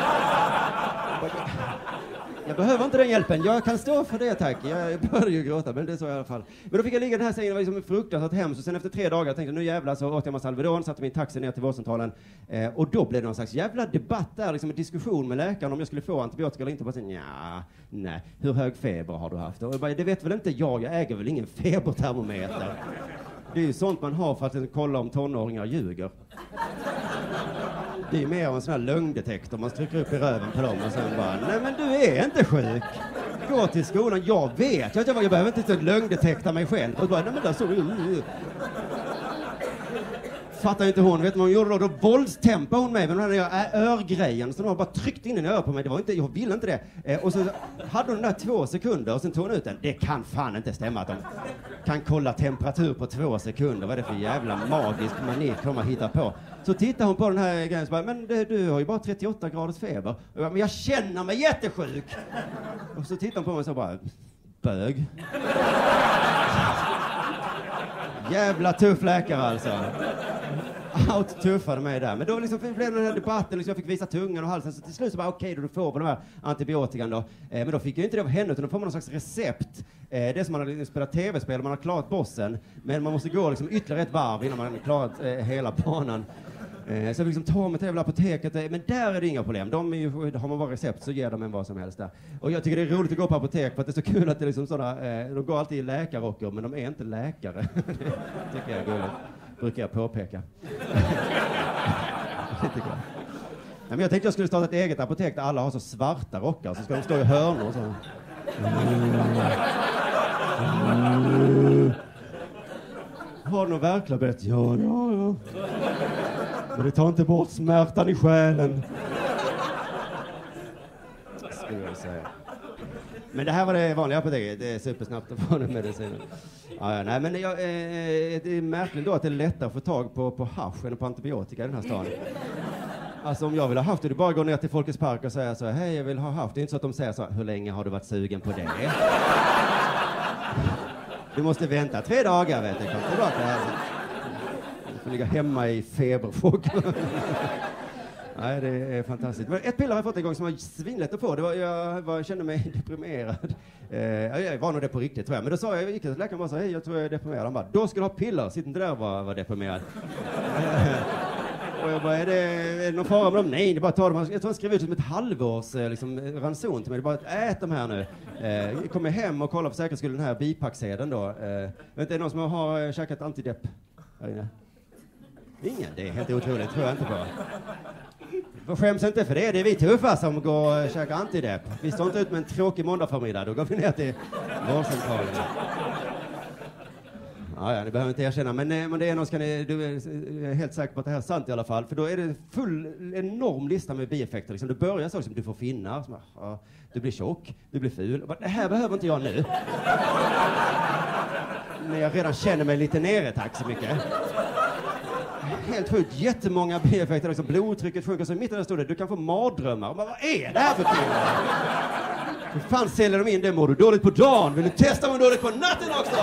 Jag behöver inte den hjälpen. Jag kan stå för det, tack. Jag började ju gråta, men det är så i alla fall. Men då fick jag ligga i den här sängen, det var liksom fruktansvärt hemskt. Och sen efter tre dagar tänkte jag, nu jävlar, så åt jag massa Alvedon, satte min taxi ner till vårdcentralen. Eh, och då blev det någon slags jävla debatt där, liksom en diskussion med läkaren om jag skulle få antibiotika eller inte. Bara så, nja, nej, hur hög feber har du haft? Och jag bara, det vet väl inte jag, jag äger väl ingen febertermometer. Det är ju sånt man har för att kolla om tonåringar ljuger. Det är mer av en sån här lögndetektor. Man trycker upp i röven på dem och sen bara, nej men du är inte sjuk. Gå till skolan, jag vet. Jag, jag, jag behöver inte lögndetekta mig själv. Och bara, nej men där såg du. Fattar inte hon, vet du vad hon gjorde då? Då våldstämpade hon mig med den här örgrejen. Så hon bara tryckte in den i örat på mig. Det var inte, jag ville inte det. Eh, och så hade hon den där två sekunder och sen tog hon ut den. Det kan fan inte stämma att de kan kolla temperatur på två sekunder. Vad är det för jävla magisk manik kommer hitta på? Så tittar hon på den här grejen och bara, men det, du har ju bara trettioåtta graders feber. Och jag bara, men jag känner mig jättesjuk. Och så tittar hon på mig och så bara, bög. Jävla tuff läkare alltså. Out tuffade mig där. Men då liksom blev den här debatten, liksom jag fick visa tungan och halsen. Så till slut så bara, okej okay, då du får på de här antibiotikan då. Eh, men då fick jag inte det av henne, utan då får man någon slags recept. Eh, det är som man har liksom spelat tv-spel, man har klarat bossen. Men man måste gå liksom ytterligare ett varv innan man har klarat eh, hela banan. Eh, så jag liksom tar mig till apoteket. Eh, men där är det inga problem. De är ju, har man bara recept så ger de en vad som helst där. Och jag tycker det är roligt att gå på apotek för att det är så kul att det är liksom sådana, eh, de går alltid i läkarrockor men de är inte läkare. Det tycker jag är gulligt. Brukar jag påpeka. Lite grann. Ja, men jag tänkte jag skulle starta ett eget apotek där alla har så svarta rockar så ska de stå i hörnor och så. Mm. Mm. Har du någon värklabett? Ja, ja, ja. Men det tar inte bort smärtan i själen. Skulle jag säga. Men det här var det vanliga apoteket. Det är supersnabbt att få den medicinen. Ja, ja, nej, men jag, eh, det är märkligt då att det är lättare att få tag på, på hasch än på antibiotika i den här staden. Alltså om jag vill ha haft det, det bara gå ner till Folkets park och säga så här, hej jag vill ha haft. Det är inte så att de säger så här, hur länge har du varit sugen på det? Du måste vänta tre dagar, vet du. Kom tillbaka här. Du får ligga hemma i feberchock. Nej, det är fantastiskt. Men ett piller har jag fått en gång som var svinlätt att få. Det var, jag, var, jag kände mig deprimerad. Eh, jag var nog det på riktigt, tror jag. Men då sa jag, jag gick till läkaren och sa, hej, jag tror jag är deprimerad. Han bara, då ska du ha piller. Sitt inte där och var, var deprimerad. Och jag bara, är det, är det någon fara med dem? Nej, det är bara att ta dem. Jag tror han skrev ut som ett halvårs liksom, ranson till mig. Det är bara att ät de här nu. Eh, kommer hem och kollar för säkerhets skull den här bipacksedeln då. Eh, vet inte, är det någon som har käkat antidepp här inne? Ingen, det är helt otroligt, tror jag inte på. För skäms inte för det, det är vi tuffa som går och käkar antidepp. Vi står inte ut med en tråkig måndag förmiddag, då går vi ner till vårdcentralen. Ja, ja, ni behöver inte erkänna, men, men det är någon, ska ni, du är helt säker på att det här är sant i alla fall. För då är det full, enorm lista med bieffekter. Liksom. Det börjar så som du får finnar, som, ja, du blir tjock, du blir ful. Det här behöver inte jag nu. Men jag redan känner mig lite nere, tack så mycket. Helt sjukt, jättemånga bieffekter, liksom blodtrycket sjunker, så i mitten där stod det, du kan få mardrömmar. Men vad är det här för kul? Hur fan säljer de in det? Mår du dåligt på dagen? Vill du testa om du dåligt på natten också?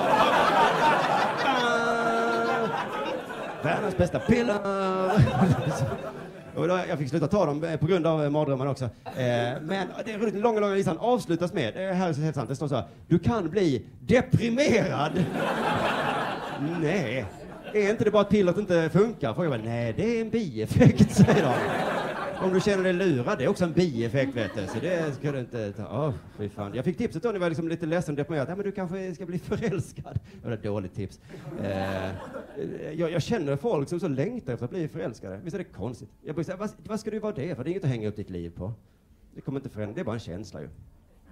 Världens bästa piller. Och då, jag fick sluta ta dem på grund av mardrömmarna också. Eh, men det är roligt, den långa, långa listan avslutas med, det här är så helt sant, det står så här: du kan bli deprimerad. Nej. Är inte det bara att pillret inte funkar? Får jag bara, nej, det är en bieffekt, säger de. Om du känner dig lurad, det är också en bieffekt, vet du. Så det ska du inte ta. Åh, fy fan. Jag fick tipset då när jag var liksom lite ledsen och deprimerad. Ja, men du kanske ska bli förälskad. Det var ett dåligt tips. Eh, jag, jag känner folk som så längtar efter att bli förälskade. Visst är det konstigt? Jag brukar säga, vad, vad ska du vara det för? Det är inget att hänga upp ditt liv på. Det kommer inte förändra, det är bara en känsla ju.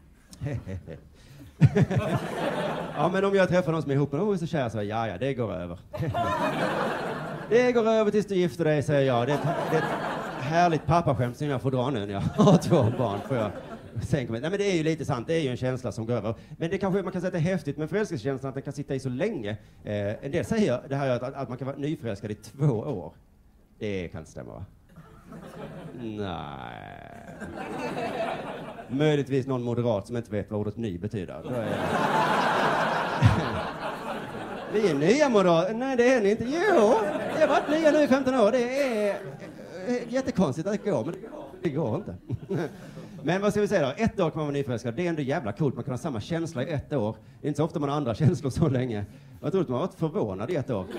Ja, men om jag träffar någon som är ihop med någon och är så kär, så ja, ja, det går över. Det går över tills du gifter dig, säger jag. Det är ett, det är ett härligt pappaskämt som jag får dra nu när jag har två barn. Får jag tänka mig. Nej, men det är ju lite sant. Det är ju en känsla som går över. Men det kanske man kan säga att det är häftigt med förälskelsekänslan, att den kan sitta i så länge. Eh, en del säger det här att, att man kan vara nyförälskad i två år. Det kan inte stämma, va? Nej. Möjligtvis någon moderat som inte vet vad ordet ny betyder. Då är vi är nya moderater. Nej, det är ni inte. Jo, det har varit nya nu i femton år. Det är jättekonstigt att det går, men det går inte. Men vad ska vi säga då? Ett år kan man vara nyförälskad. Det är ändå jävla coolt. Man kan ha samma känsla i ett år. Det är inte så ofta man har andra känslor så länge. Jag tror att man har varit förvånad i ett år.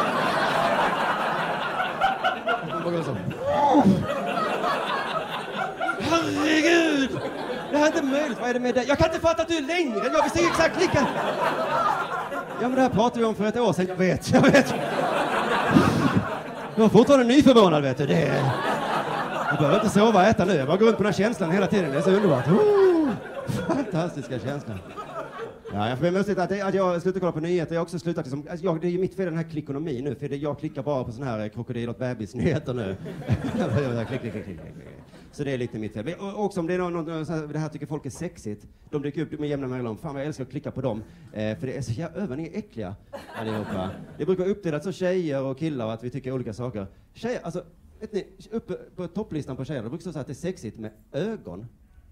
Herregud! Det här är inte möjligt. Vad är det med dig? Jag kan inte fatta att du är längre. Jag vill se exakt lika. Ja, men det här pratade vi om för ett år sedan. Jag vet, jag vet. Jag var fortfarande nyförvånad, vet du. Det är... Jag behöver inte sova och äta nu. Jag bara går runt på den här känslan hela tiden. Det är så underbart. Oh, fantastiska känslan. Ja, jag får lustigt att, att jag slutar kolla på nyheter. Jag har också slutat liksom, alltså jag, det är ju mitt fel den här klickonomin nu. För det, jag klickar bara på såna här krokodil- och bebisnyheter nu. klick, klick, klick, klick. Så det är lite mitt fel. Och också om det är någon, någon, det här tycker folk är sexigt. De dyker upp med jämna mellanrum. Fan, jag älskar att klicka på dem. Eh, för det är så jävla över, ni är äckliga allihopa. Det brukar uppdelat så tjejer och killar och att vi tycker olika saker. Tjejer, alltså, vet ni, uppe på topplistan på tjejer, det brukar stå så att det är sexigt med ögon.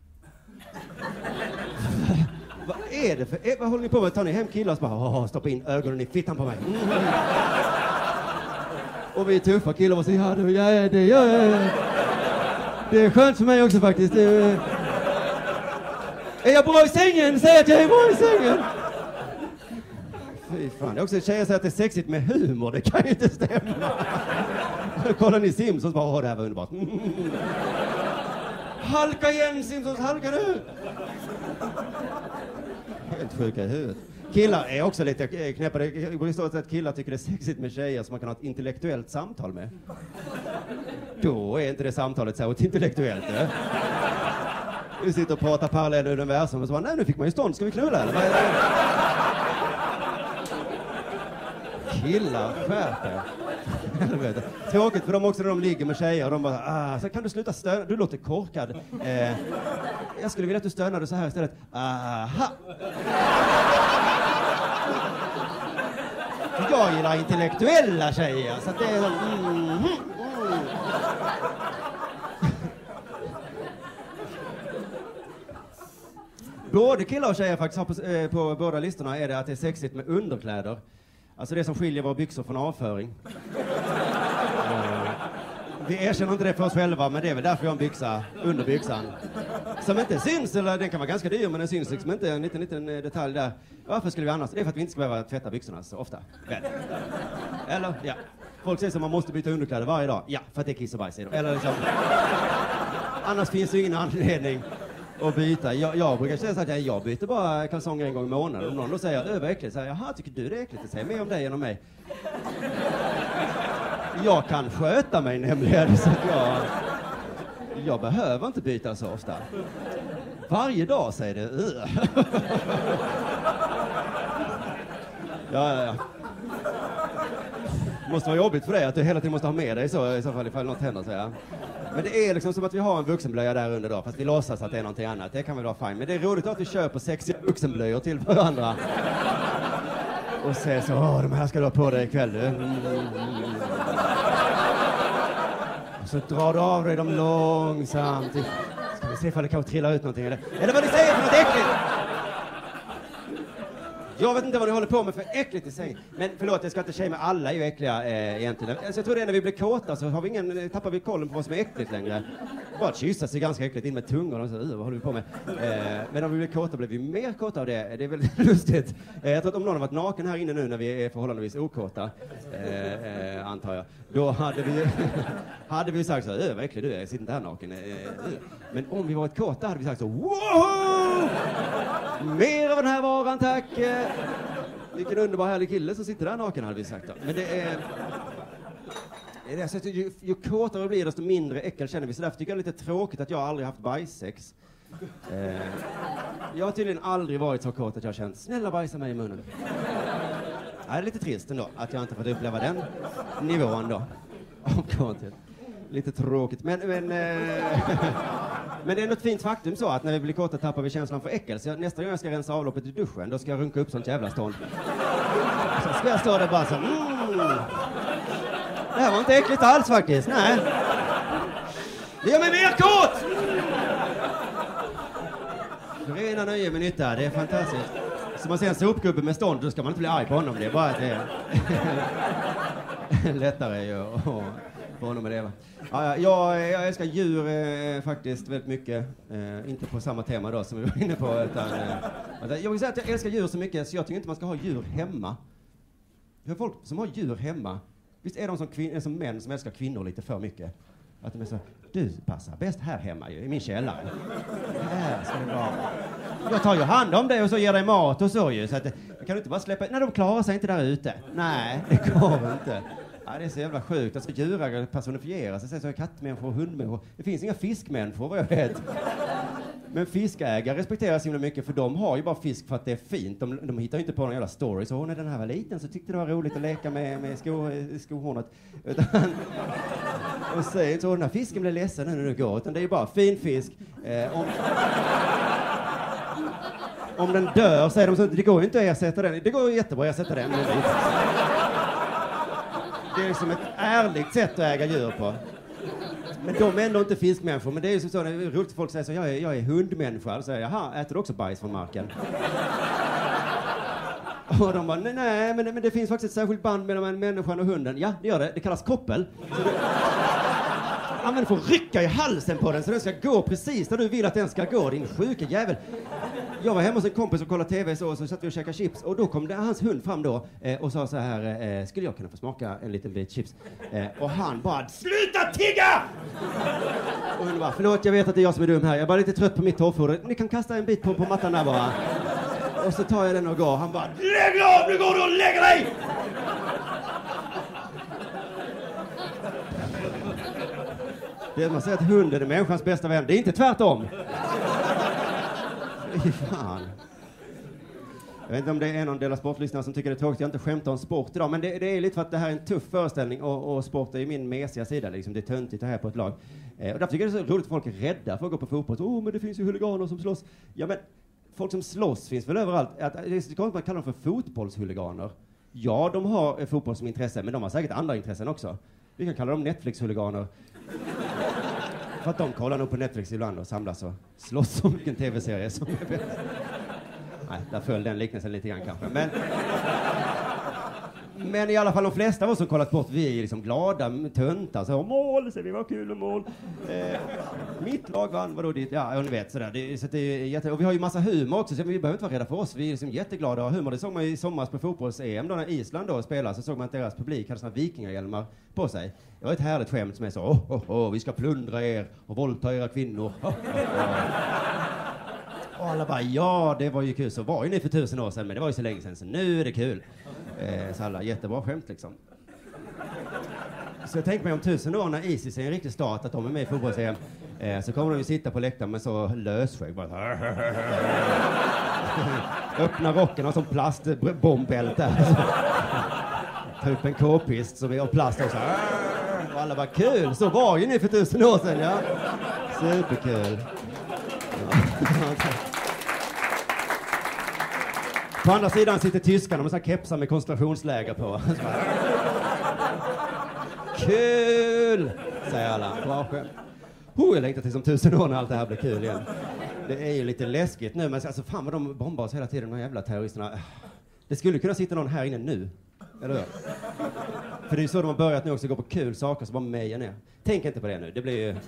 Vad är det för... Eh, vad håller ni på med? Tar ni hem killar och så bara, åh, stoppa in ögonen i fittan på mig. Mm. Och vi är tuffa killar och säger, ja, det, ja, det gör jag. Det är skönt för mig också faktiskt. Det är... är jag bra i sängen? Säg att jag är bra i sängen. Fy fan. Det är också tjejer säger att det är sexigt med humor. Det kan ju inte stämma. Kollar ni Simpsons bara, åh, det här var underbart. Mm. Halka igen, Simpsons, halka nu. Helt sjuka i huvudet. Killar är också lite knäppade. Det borde stå att killar tycker det är sexigt med tjejer som man kan ha ett intellektuellt samtal med. Då är inte det samtalet så intellektuellt. Eh? Vi sitter och pratar parallella universum och så bara, nej, nu fick man ju stånd, ska vi knulla eller? Killar, skärp er. Tråkigt för dem också när de ligger med tjejer och de bara, ah, så kan du sluta stöna, du låter korkad. Eh, jag skulle vilja att du stönade så här istället. Aha! Jag gillar intellektuella tjejer, så att det är så, mm, mm. Både killar och tjejer faktiskt har på, eh, på båda listorna är det att det är sexigt med underkläder. Alltså det som skiljer våra byxor från avföring. uh, vi erkänner inte det för oss själva, men det är väl därför jag har en byxa under byxan. Som inte syns, eller den kan vara ganska dyr, men den syns liksom inte. En liten, liten detalj där. Varför skulle vi annars? Det är för att vi inte ska behöva tvätta byxorna så ofta. Väl. Eller, ja. Folk säger att man måste byta underkläder varje dag. Ja, för att det är kiss och bajs. Eller liksom. Annars finns det ju ingen anledning att byta. Jag, jag brukar säga så att jag byter bara kalsonger en gång i månaden. Om någon då säger att det är äckligt, säger jag, jaha, tycker du det är äckligt? Det säger mer om dig än om mig. Jag kan sköta mig nämligen, så att jag, jag behöver inte byta så ofta. Varje dag säger det. Ja, ja, ja. Det måste vara jobbigt för dig att du hela tiden måste ha med dig så, i så fall ifall något händer, säger jag. Men det är liksom som att vi har en vuxenblöja där under då, fast vi låtsas att det är någonting annat. Det kan väl vara fint. Men det är roligt att vi köper sexiga vuxenblöjor till varandra. Och säger så, åh, de här ska du ha på dig ikväll, du. Mm. Och så drar du av dig dem långsamt. Ska vi se ifall det kan trilla ut någonting, eller? Eller vad ni säger för något äckligt! Jag vet inte vad ni håller på med för äckligt i säng. Men förlåt, jag ska inte säga med alla är ju äckliga eh, egentligen. Alltså, jag tror det är när vi blir kåta så har vi ingen, tappar vi kollen på vad som är äckligt längre. Bara att kyssa sig ganska äckligt in med tungan och så, uh, vad håller vi på med? Eh, men om vi blir kåta blir vi mer kåta av det. Det är väldigt lustigt. Eh, jag tror att om någon har varit naken här inne nu när vi är förhållandevis okåta, eh, eh, antar jag, då hade vi, hade vi sagt så, uh, vad äcklig du är, jag sitter inte här naken. Eh, uh. Men om vi varit kåta hade vi sagt så, wow! Mer av den här varan, tack! Vilken underbar härlig kille som sitter där naken, hade vi sagt då. Men det är... det är så att ju, ju kåtare blir desto mindre äckel känner vi. Så därför tycker jag det är lite tråkigt att jag aldrig haft bajssex. Eh, jag har tydligen aldrig varit så kåt att jag har känt, snälla bajsa mig i munnen. Det är lite trist ändå att jag inte fått uppleva den nivån då. Av kåthet. Lite tråkigt, men... men eh, Men det är något fint faktum så att när vi blir kåta tappar vi känslan för äckel. Så jag, nästa gång jag ska rensa avloppet i duschen, då ska jag runka upp sånt jävla stånd. Så ska jag stå där bara så mm. Det här var inte äckligt alls faktiskt, nej. Det gör mig mer kåt! Rena nöje med nytta, det är fantastiskt. Så man ser en sopgubbe med stånd, då ska man inte bli arg på honom. Det är bara att det är lättare ju att få honom med det, va? Ja, jag, jag älskar djur eh, faktiskt väldigt mycket. Eh, inte på samma tema då som vi var inne på. Utan, eh, jag vill säga att jag älskar djur så mycket så jag tycker inte man ska ha djur hemma. Jag har folk som har djur hemma. Visst är de som, kvin- som män som älskar kvinnor lite för mycket. Att de är så, du passar bäst här hemma ju, i min källare. Här ska det vara. Jag tar ju hand om dig och så ger dig mat och så ju. Så att, kan du inte bara släppa... Nej, de klarar sig inte där ute. Nej, det går inte. Ja, det är så jävla sjukt. Alltså djurägare personifieras. Det är så kattmänniskor och hundmänniskor. Det finns inga fiskmänniskor, vad jag vet. Men fiskägare respekteras himla mycket för de har ju bara fisk för att det är fint. De, de hittar ju inte på någon jävla story. Så när den här var liten så tyckte det var roligt att leka med, med sko, skohornet. Utan, och säger inte så, den här fisken blir ledsen när den går. Utan det är ju bara fin fisk. Eh, om, om den dör säger de så det går ju inte att ersätta den. Det går ju jättebra att ersätta den. Det är liksom ett ärligt sätt att äga djur på. Men de är ändå inte fiskmänniskor. Men det är ju så, det är roligt att folk säger så, jag är, jag är hundmänniska. Och säger, jaha, äter du också bajs från marken? Och de bara, nej, nej men, men det finns faktiskt ett särskilt band mellan människan och hunden. Ja, det gör det. Det kallas koppel. Så det, använder för att rycka i halsen på den så den ska gå precis där du vill att den ska gå, din sjuka jävel. Jag var hemma hos en kompis och kollade tv så, så satt vi och käkade chips. Och då kom det, hans hund fram då eh, och sa så här, eh, skulle jag kunna få smaka en liten bit chips? Eh, och han bara, sluta tigga! Och hon bara, förlåt jag vet att det är jag som är dum här. Jag är bara lite trött på mitt torrfoder. Ni kan kasta en bit på, på mattan där bara. Och så tar jag den och går. Han bara, lägg av! Nu går du och lägger dig! Det är man säger att hunden är människans bästa vän. Det är inte tvärtom. Fy fan. Jag vet inte om det är någon del av sportlyssnarna som tycker det är tråkigt. Jag inte skämtar om sport idag. Men det, det är lite för att det här är en tuff föreställning. Och, och sport är ju min mesiga sida. Liksom. Det är töntigt här på ett lag. Eh, och därför tycker jag det är så roligt att folk är rädda för att gå på fotboll. Åh, oh, men det finns ju huliganer som slåss. Ja, men folk som slåss finns väl överallt. Att, det är så konstigt att man kallar dem för fotbollshuliganer. Ja, de har fotboll som intresse. Men de har säkert andra intressen också. Vi kan kalla dem Netflix-huliganer. För att de kollar nog på Netflix ibland och samlas och slåss om vilken tv-serie som är bäst. Nej, där föll den liknelsen lite grann kanske. Men, men i alla fall de flesta av oss som kollat bort, vi är liksom glada, töntar. Så mål, så vi var kul och mål. Eh, mitt lag vann, vadå ditt? Ja, och ni vet sådär. Det, så det är jätte, och vi har ju massa humor också, så vi behöver inte vara rädda för oss. Vi är liksom jätteglada av humor. Det såg man i somras på fotbolls-E M då när Island då spelade, så såg man att deras publik hade såna vikingahjälmar på sig. Det var ett härligt skämt som är så, åh, oh, oh, vi ska plundra er och våldta era kvinnor. Oh, oh, oh. Och alla bara, ja, det var ju kul. Så var ju ni för tusen år sedan, men det var ju så länge sedan, så nu är det kul. Eh, så alla, jättebra skämt liksom. Så jag tänker mig om tusen år när Isis är en riktig stat, att de är med i fotbolls-E M, eh, så kommer de ju sitta på läktaren med så lösskägg. Bara öppna rocken och sån plastbombbälte. Ta upp en k-pist som är av plast och så. Och alla bara, kul, så var ju ni för tusen år sedan, ja. Superkul. Ja. På andra sidan sitter tyskarna med såna kepsar med koncentrationsläger på. Kul, säger alla. Bra skämt. Oh, jag längtar till som tusen år när allt det här blir kul igen. Det är ju lite läskigt nu, men alltså fan vad de bombar oss hela tiden, de här jävla terroristerna. Det skulle kunna sitta någon här inne nu. Eller hur? För det är ju så de har börjat nu också, gå på kul saker så bara meja ner. Tänk inte på det nu, det blir ju...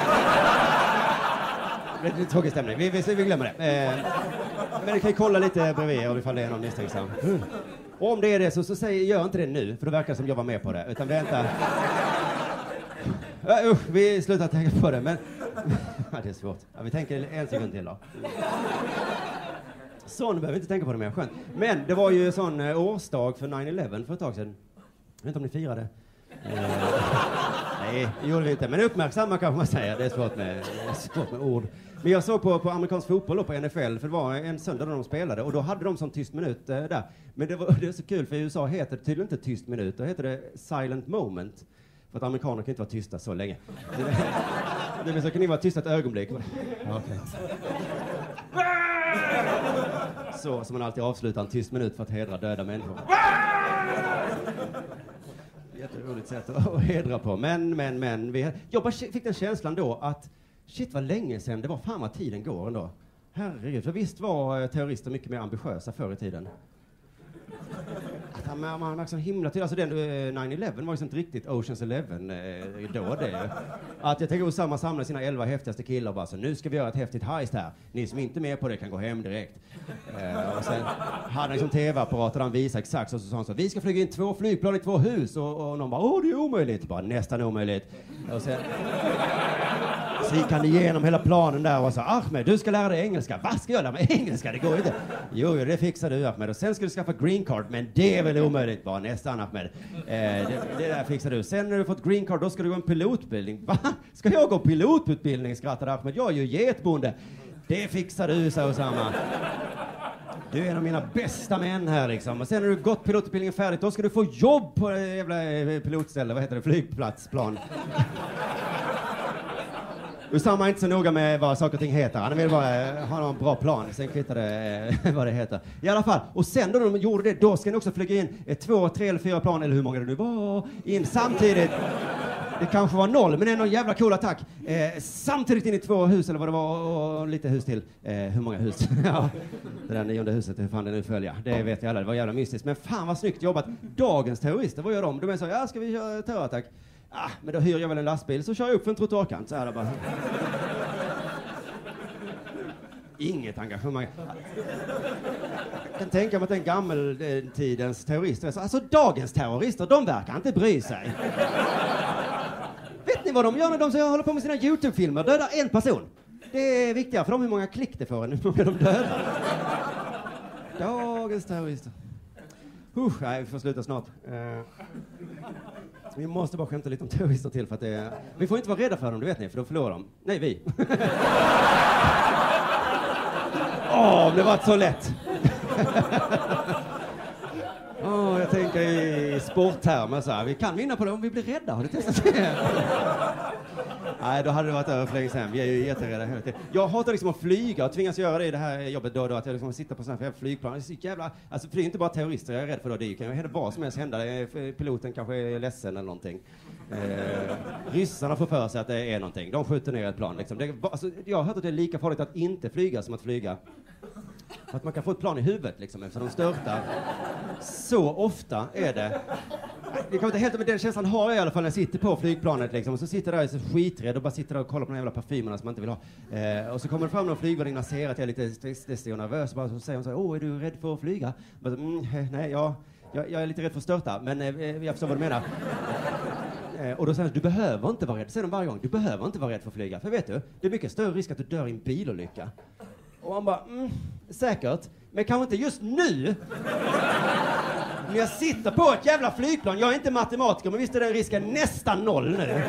Det blir tråkig stämning, vi, vi, vi glömmer det. Eh, men ni kan ju kolla lite bredvid om ifall det är någon misstänksam. Mm. Och om det är det så, så säg, gör inte det nu, för det verkar som jag var med på det. Utan vänta. Uh, usch, vi slutar tänka på det, men... ja, det är svårt. Ja, vi tänker en sekund till då. Så, nu behöver vi inte tänka på det mer, skönt. Men det var ju sån eh, årsdag för nine eleven för ett tag sedan. Jag vet inte om ni firade. Eh, nej, det gjorde vi inte. Men uppmärksamma kanske man säger. Det är svårt med, det är svårt med ord. Men jag såg på, på amerikansk fotboll då, på N F L, för det var en söndag då de spelade. Och då hade de sån tyst minut eh, där. Men det var det är så kul, för i U S A heter det tydligen inte tyst minut. Då heter det silent moment. För att amerikaner kan inte vara tysta så länge. Det, det, det vill så kan ni vara tysta ett ögonblick. Okay. Så som man alltid avslutar en tyst minut för att hedra döda människor. Jätteroligt sätt att hedra på. Men, men, men. Vi, jag bara fick den känslan då att shit vad länge sedan, det var fan vad tiden går ändå. Herregud, för visst var terrorister mycket mer ambitiösa förr i tiden. Att man, man liksom himla till, alltså den nine eleven var ju inte riktigt Oceans Eleven eh, då det. Att jag tänker Osama samla sina elva häftigaste killar och bara så nu ska vi göra ett häftigt heist här. Ni som inte är med på det kan gå hem direkt. Eh, och sen hade han liksom tv-apparater där han visade exakt, och så sa han så vi ska flyga in två flygplan i två hus och, och någon bara åh det är omöjligt, bara nästan omöjligt. Och sen så gick han igenom hela planen där och sa Ahmed, du ska lära dig engelska. Vad ska jag lära mig engelska? Det går inte. Jo, det fixar du Ahmed. Och sen ska du skaffa green card, men det är väl omöjligt. Bara nästan Ahmed. Eh, det, det där fixar du. Sen när du fått green card, då ska du gå en pilotutbildning. Va? Ska jag gå pilotutbildning, skrattade Ahmed. Jag är ju getbonde. Det fixar du, sa Osama. Du är en av mina bästa män här liksom. Och sen när du gått pilotutbildningen färdigt, då ska du få jobb på det jävla pilotställe. Vad heter det? Flygplatsplan. Osama är inte så noga med vad saker och ting heter. Han vill bara uh, ha en bra plan. Sen kvittar det uh, vad det heter. I alla fall. Och sen då de gjorde det, då ska ni också flyga in ett, två, tre eller fyra plan, eller hur många det nu var, in samtidigt. Det kanske var noll, men ändå en jävla cool attack. Eh, samtidigt in i två hus, eller vad det var, och, och lite hus till. Eh, hur många hus? Ja, det där nionde huset, hur fan det nu följer. Det vet jag alla, det var jävla mystiskt. Men fan vad snyggt jobbat. Dagens terrorister, vad gör de? De är så, ja ska vi köra terrorattack? Ah, men då hyr jag väl en lastbil så kör jag upp för en trottoarkant så här bara. Inget engagemang. Jag kan tänka mig att den gammeltidens terrorister, alltså dagens terrorister, de verkar inte bry sig. Vet ni vad de gör när de så håller på med sina YouTube-filmer? Dödar en person. Det är viktigare för dem hur många klick det får än hur många de dödar. Dagens terrorister. Uh, nej, vi får sluta snart. Uh. Vi måste bara skämta lite om terrorister till för att det är... Vi får inte vara rädda för dem, det vet ni, för då förlorar de. Nej, vi. Åh, oh, det var så lätt. Åh, oh, jag tänker i sporttermer så här. Vi kan vinna på det om vi blir rädda. Har du testat det? Nej, då hade det varit över för länge sedan. Vi är ju jätterädda hela tiden. Jag hatar liksom att flyga och tvingas göra det i det här jobbet då och då. Att jag liksom sitter på sådana här flygplan. Det är så jävla... Alltså, för det är inte bara terrorister jag är rädd för då. Det kan ju hända vad som helst hända. Piloten kanske är ledsen eller någonting. Eh, ryssarna får för sig att det är någonting. De skjuter ner ett plan liksom. Det, alltså, jag har hört att det är lika farligt att inte flyga som att flyga. För att man kan få ett plan i huvudet liksom, eftersom de störtar. Så ofta är det. Det kan inte helt, men den känslan har jag i alla fall när jag sitter på flygplanet liksom. Och så sitter jag där och är så skiträdd och bara sitter där och kollar på de jävla parfymerna som man inte vill ha. Eh, och så kommer det fram någon flygvärdinna, ser att jag är lite stressig och nervös. Och bara så säger hon så här, åh, är du rädd för att flyga? Bara, mm, nej, ja, jag, jag är lite rädd för att störta, men eh, jag förstår vad du menar. Eh, och då säger de, du behöver inte vara rädd. Säger de varje gång, du behöver inte vara rädd för att flyga. För vet du, det är mycket större risk att du dör i en bilolycka. Och han bara, mm, säkert. Men kanske inte just nu. När jag sitter på ett jävla flygplan. Jag är inte matematiker, men visst är den risken nästan noll nu.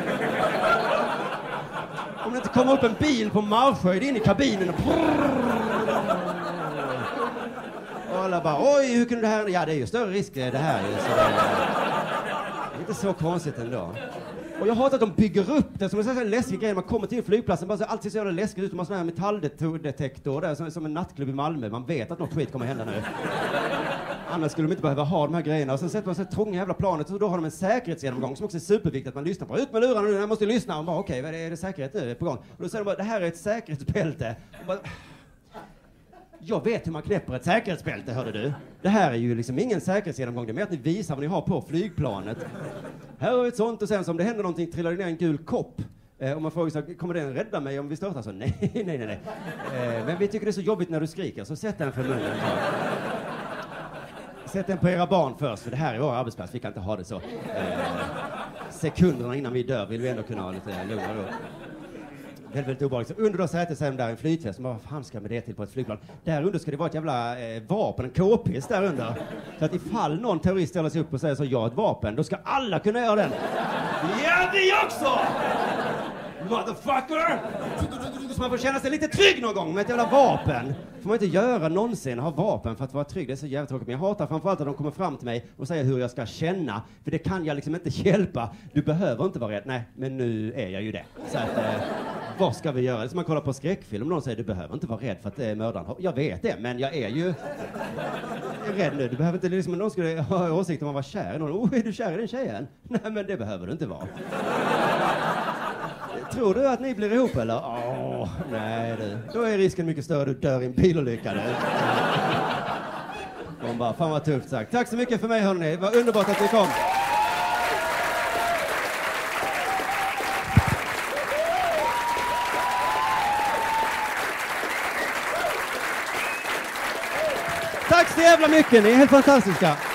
Om det inte kommer upp en bil på marschhöjd in i kabinen och... Och alla bara, oj, hur kunde det här... Ja, det är ju större risk det här. Så det är inte så konstigt ändå. Och jag hatar att de bygger upp det som en sån här läskig grej. Man kommer till flygplatsen, bara så alltid så jävla läskigt ut. De har sån här metalldetektor där, som, som en nattklubb i Malmö. Man vet att något skit kommer hända nu. Annars skulle de inte behöva ha de här grejerna. Och sen sätter man sig trånga jävla planet och då har de en säkerhetsgenomgång som också är superviktigt att man lyssnar på. Ut med lurarna nu, jag måste lyssna. Och bara, okej, okay, vad är det säkerhet nu på gång? Och då säger de bara, det här är ett säkerhetsbälte. Och bara, Jag vet hur man knäpper ett säkerhetsbälte, hörde du. Det här är ju liksom ingen säkerhetsgenomgång. Det är mer att ni visar vad ni har på flygplanet. Här har vi ett sånt och sen så om det händer någonting trillar det ner en gul kopp. Eh, om man frågar så kommer den rädda mig om vi störtar? Så nej, nej, nej, nej. Eh, men vi tycker det är så jobbigt när du skriker, så sätt den för munnen. Sätt den på era barn först, för det här är vår arbetsplats. Vi kan inte ha det så. Eh, sekunderna innan vi dör vill vi ändå kunna ha lite lugnare då. Väldigt, väldigt obehagligt. Under då sätter sig där en flytväst. Vad fan ska med det till på ett flygplan? Där under ska det vara ett jävla eh, vapen, en k-pist där under. Så att ifall någon terrorist ställer sig upp och säger så, jag har ett vapen, då ska alla kunna göra den. Ja, vi också! Motherfucker! Så man får känna sig lite trygg någon gång med ett jävla vapen. Får man inte göra någonsin, ha vapen för att vara trygg. Det är så jävligt tråkigt. Men jag hatar framförallt att de kommer fram till mig och säger hur jag ska känna. För det kan jag liksom inte hjälpa. Du behöver inte vara rädd. Nej, men nu är jag ju det. Så att, eh, vad ska vi göra? Det är som man kollar på skräckfilm. Någon säger, du behöver inte vara rädd för att det är mördaren. Jag vet det, men jag är ju rädd nu. Du behöver inte, liksom, någon skulle ha åsikt om man var kär i någon. Oh, är du kär i den tjejen? Nej, men det behöver du inte vara. Tror du att ni blir ihop eller? Åh, nej du. Då är risken mycket större, du dör i en bilolycka. De bara, fan vad tufft sagt. Tack så mycket för mig hörni, det var underbart att ni kom. Tack så jävla mycket, ni är helt fantastiska.